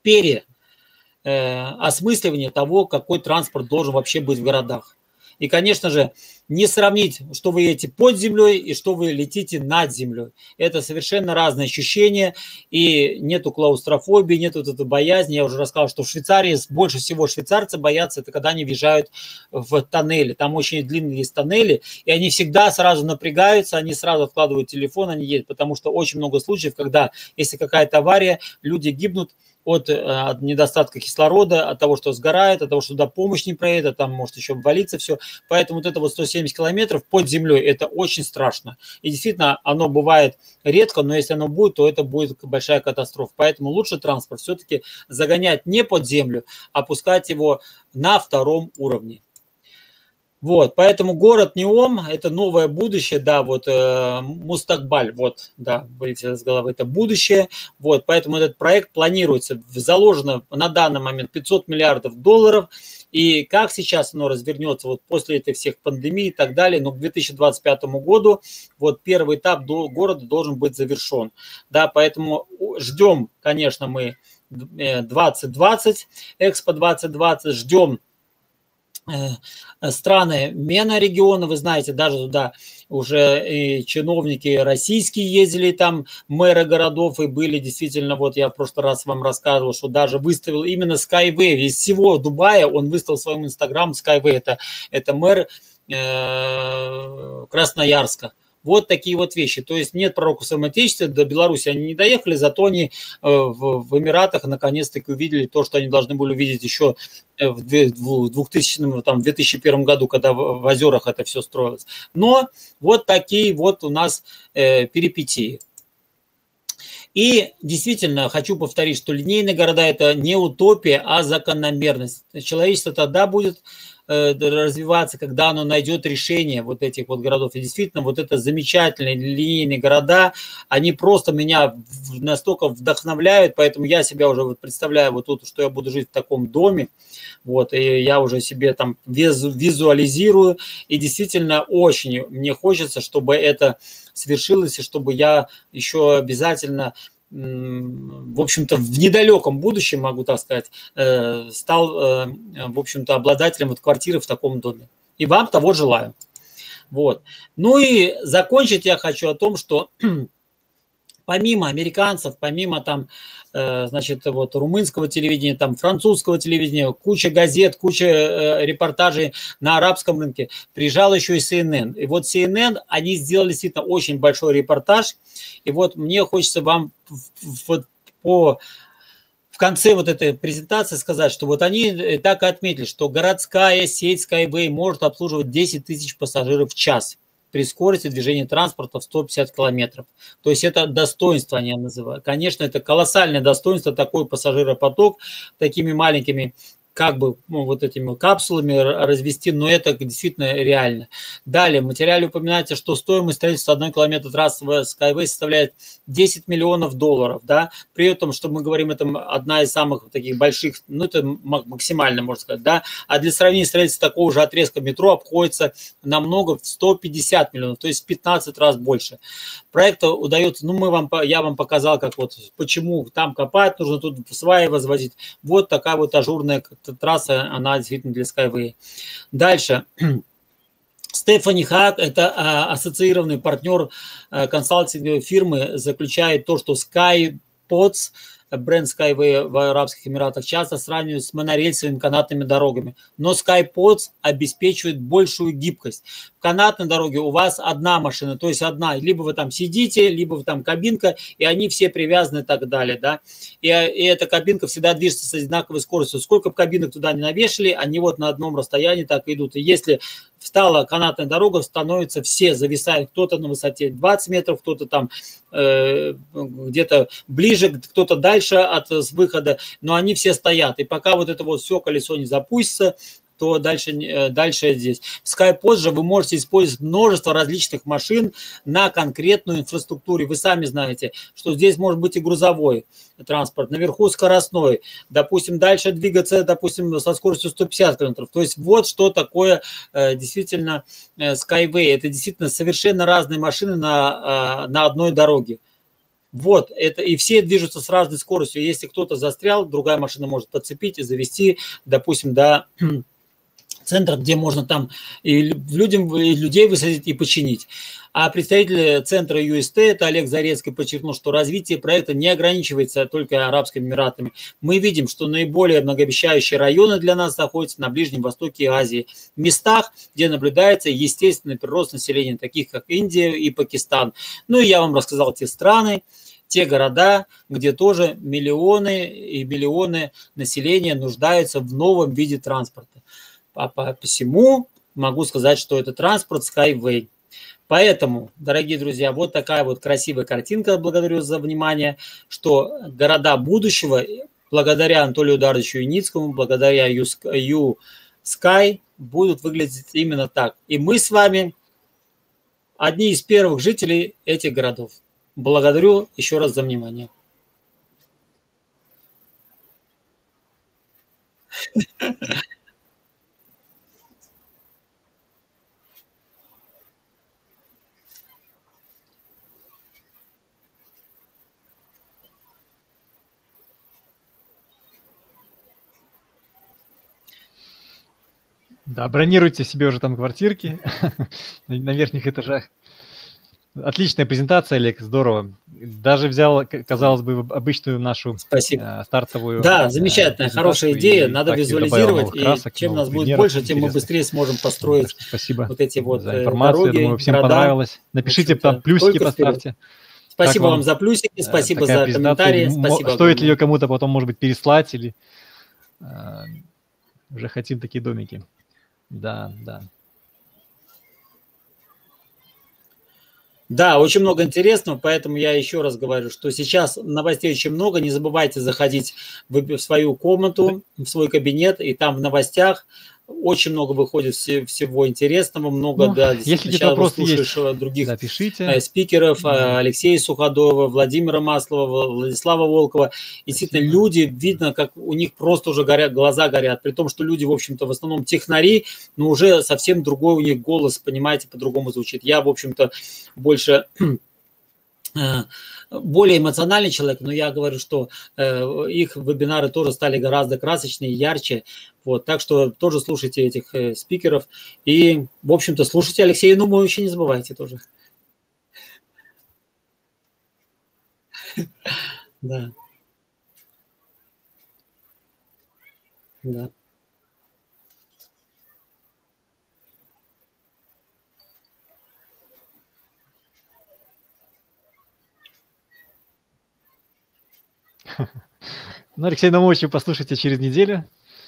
переосмысливание того, какой транспорт должен вообще быть в городах. И, конечно же, не сравнить, что вы едете под землей и что вы летите над землей. Это совершенно разные ощущения, и нету клаустрофобии, нету вот этой боязни. Я уже рассказал, что в Швейцарии больше всего швейцарцы боятся, это когда они въезжают в тоннели. Там очень длинные есть тоннели, и они всегда сразу напрягаются, они сразу откладывают телефон, они едут, потому что очень много случаев, когда, если какая-то авария, люди гибнут от недостатка кислорода, от того, что сгорает, от того, что туда помощь не проедет, там может еще обвалиться все. Поэтому вот это вот 170 километров под землей, это очень страшно. И действительно, оно бывает редко, но если оно будет, то это будет большая катастрофа. Поэтому лучше транспорт все-таки загонять не под землю, а пускать его на втором уровне. Вот, поэтому город НЕОМ – это новое будущее, да, вот Мустакбаль, вот, да, вылетело из головы, это будущее, вот, поэтому этот проект планируется, заложено на данный момент 500 миллиардов долларов, и как сейчас оно развернется вот после этой всех пандемий и так далее, но к 2025 году вот первый этап города должен быть завершен, да, поэтому ждем, конечно, мы 2020, Экспо 2020, ждем страны MENA региона, вы знаете, даже туда уже и чиновники российские ездили, там мэры городов, и были действительно, вот я в прошлый раз вам рассказывал, что даже выставил именно Skyway, из всего Дубая он выставил в своем инстаграм Skyway, это мэр Красноярска. Вот такие вот вещи. То есть нет пророка в своем отечестве, до Беларуси они не доехали, зато они в Эмиратах наконец-таки увидели то, что они должны были увидеть еще в 2001 году, когда в озерах это все строилось. Но вот такие вот у нас перипетии. И действительно хочу повторить, что линейные города – это не утопия, а закономерность. Человечество тогда будет развиваться, когда оно найдет решение вот этих вот городов. И действительно, вот это замечательные линейные города, они просто меня настолько вдохновляют, поэтому я себя уже вот представляю вот тут, что я буду жить в таком доме, вот, и я уже себе там визуализирую, и действительно очень мне хочется, чтобы это свершилось, и чтобы я еще обязательно, в общем-то, в недалеком будущем, могу так сказать, стал, в общем-то, обладателем вот квартиры в таком доме. И вам того желаю. Вот. Ну и закончить я хочу о том, что помимо американцев, помимо там, значит, вот румынского телевидения, там французского телевидения, куча газет, куча репортажей на арабском рынке, приезжал еще и CNN. И вот CNN, они сделали действительно очень большой репортаж. И вот мне хочется вам вот в конце вот этой презентации сказать, что вот они так и отметили, что городская сеть Skyway может обслуживать 10 тысяч пассажиров в час при скорости движения транспорта в 150 километров. То есть это достоинство они называют. Конечно, это колоссальное достоинство, такой пассажиропоток такими маленькими как бы вот этими капсулами развести, но это действительно реально. Далее, в материале упоминается, что стоимость строительства 1 километра трассы в Skyway составляет 10 миллионов долларов, да, при этом, что мы говорим, это одна из самых таких больших, ну, это максимально, можно сказать, да, а для сравнения строительство такого же отрезка метро обходится намного в 150 миллионов, то есть в 15 раз больше. Проект удается, ну, я вам показал, как вот, почему там копать нужно, тут сваи возводить, вот такая вот ажурная трасса, она действительно для Skyway. Дальше. Стефани Хак, это ассоциированный партнер консалтинговой фирмы, заключает то, что SkyPods, бренд Skyway в Арабских Эмиратах, часто сравнивают с монорельсовыми канатными дорогами. Но SkyPods обеспечивает большую гибкость. В канатной дороге у вас одна машина, то есть одна. Либо вы там сидите, либо вы там кабинка, и они все привязаны и так далее. Да? И эта кабинка всегда движется с одинаковой скоростью. Сколько бы кабинок туда не навешали, они вот на одном расстоянии так и идут. И если встала канатная дорога, становятся все, зависают. Кто-то на высоте 20 метров, кто-то там где-то ближе, кто-то дальше от выхода, но они все стоят. И пока вот это вот все колесо не запустится, то дальше здесь. В SkyPods же вы можете использовать множество различных машин на конкретную инфраструктуру. Вы сами знаете, что здесь может быть и грузовой транспорт, наверху скоростной, допустим, дальше двигаться, допустим, со скоростью 150 км. То есть вот что такое действительно Skyway. Это действительно совершенно разные машины на одной дороге. Вот, это и все движутся с разной скоростью. Если кто-то застрял, другая машина может подцепить и завести, допустим, до центра, где можно там и людей высадить и починить. А представитель центра UST, это Олег Зарецкий, подчеркнул, что развитие проекта не ограничивается только Арабскими Эмиратами. Мы видим, что наиболее многообещающие районы для нас находятся на Ближнем Востоке и Азии. В местах, где наблюдается естественный прирост населения, таких как Индия и Пакистан. Ну и я вам рассказал те страны, те города, где тоже миллионы и миллионы населения нуждаются в новом виде транспорта. Посему могу сказать, что это транспорт Skyway. Поэтому, дорогие друзья, вот такая вот красивая картинка. Благодарю за внимание, что города будущего, благодаря Анатолию Эдуардовичу Юницкому, благодаря Sky, будут выглядеть именно так. И мы с вами одни из первых жителей этих городов. Благодарю еще раз за внимание. Да, бронируйте себе уже там квартирки на верхних этажах. Отличная презентация, Олег, здорово. Даже взял, казалось бы, обычную нашу стартовую. Да, замечательная, хорошая идея. Надо визуализировать, красок, и чем нас будет больше, тем мы быстрее сможем построить спасибо вот эти вот за информацию. дороги, Я думаю, всем города. понравилось. Напишите там плюсики, поставьте. Спасибо вам за плюсики, спасибо за комментарии. Спасибо Стоит ли ее кому-то потом, может быть, переслать или уже хотим такие домики. Да, да. Да, очень много интересного, поэтому я еще раз говорю, что сейчас новостей очень много. Не забывайте заходить в свою комнату, в свой кабинет, и там в новостях очень много выходит всего интересного, много, Ну, да, если действительно. какие-то Сначала вы вопросы есть, слушаешь других да, пишите. спикеров, Алексея Суходоева, Владимира Маслова, Владислава Волкова. И действительно, Спасибо. люди, видно, как у них просто уже горят, глаза горят, при том, что люди, в общем-то, в основном технари, но уже совсем другой у них голос, понимаете, по-другому звучит. Я, в общем-то, больше более эмоциональный человек, но я говорю, что их вебинары тоже стали гораздо красочнее, ярче. Вот, так что тоже слушайте этих спикеров. И, в общем-то, слушайте Алексея Наумовича, не забывайте тоже. Да. Да. Ну, Алексей Наумовича послушайте через неделю.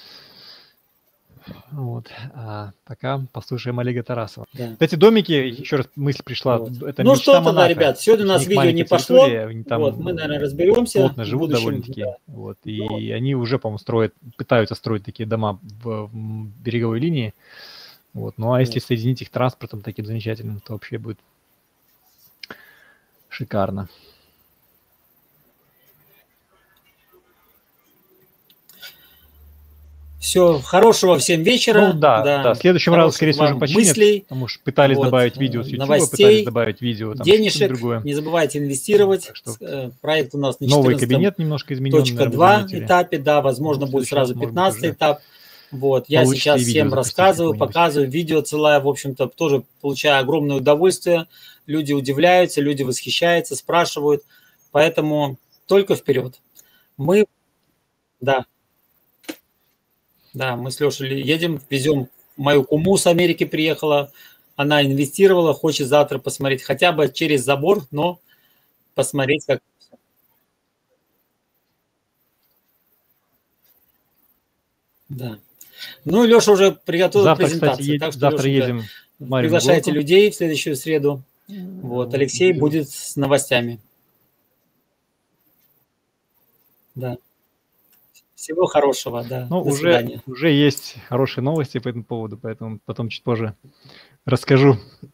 Вот. А пока послушаем Олега Тарасова. Да. Эти домики, еще раз мысль пришла, Вот. это Ну мечта что тогда, монаха. ребят, сегодня у нас видео не пошло. Вот, мы, наверное, разберемся. Плотно живут довольно-таки. Да. Вот, и они уже, по-моему, пытаются строить такие дома в береговой линии. Вот. Ну а если соединить их транспортом таким замечательным, то вообще будет шикарно. Все, хорошего всем вечера. Ну да. В следующем разу, скорее всего, уже починят, мыслей, потому что пытались вот, добавить видео с YouTube, новостей, пытались добавить видео там денежек. другое. Не забывайте инвестировать. Так что проект у нас на 14 новый кабинет немножко измененный. .2 этапе, да, возможно, будет сразу 15 этап. Вот, я сейчас всем рассказываю, показываю, видео отсылаю, в общем-то, тоже получаю огромное удовольствие. Люди удивляются, люди восхищаются, спрашивают. Поэтому только вперед. Мы, да, мы с Лешей едем, везем. Мою куму с Америки приехала, она инвестировала, хочет завтра посмотреть хотя бы через забор, но посмотреть, как... Да. Ну, Леша уже приготовил завтра, презентацию. Кстати, так что, завтра Лешенька, едем. приглашайте людей в следующую среду. Вот, Алексей будет с новостями. Да. Всего хорошего, да. Ну, до свидания. Уже есть хорошие новости по этому поводу, поэтому потом чуть позже расскажу.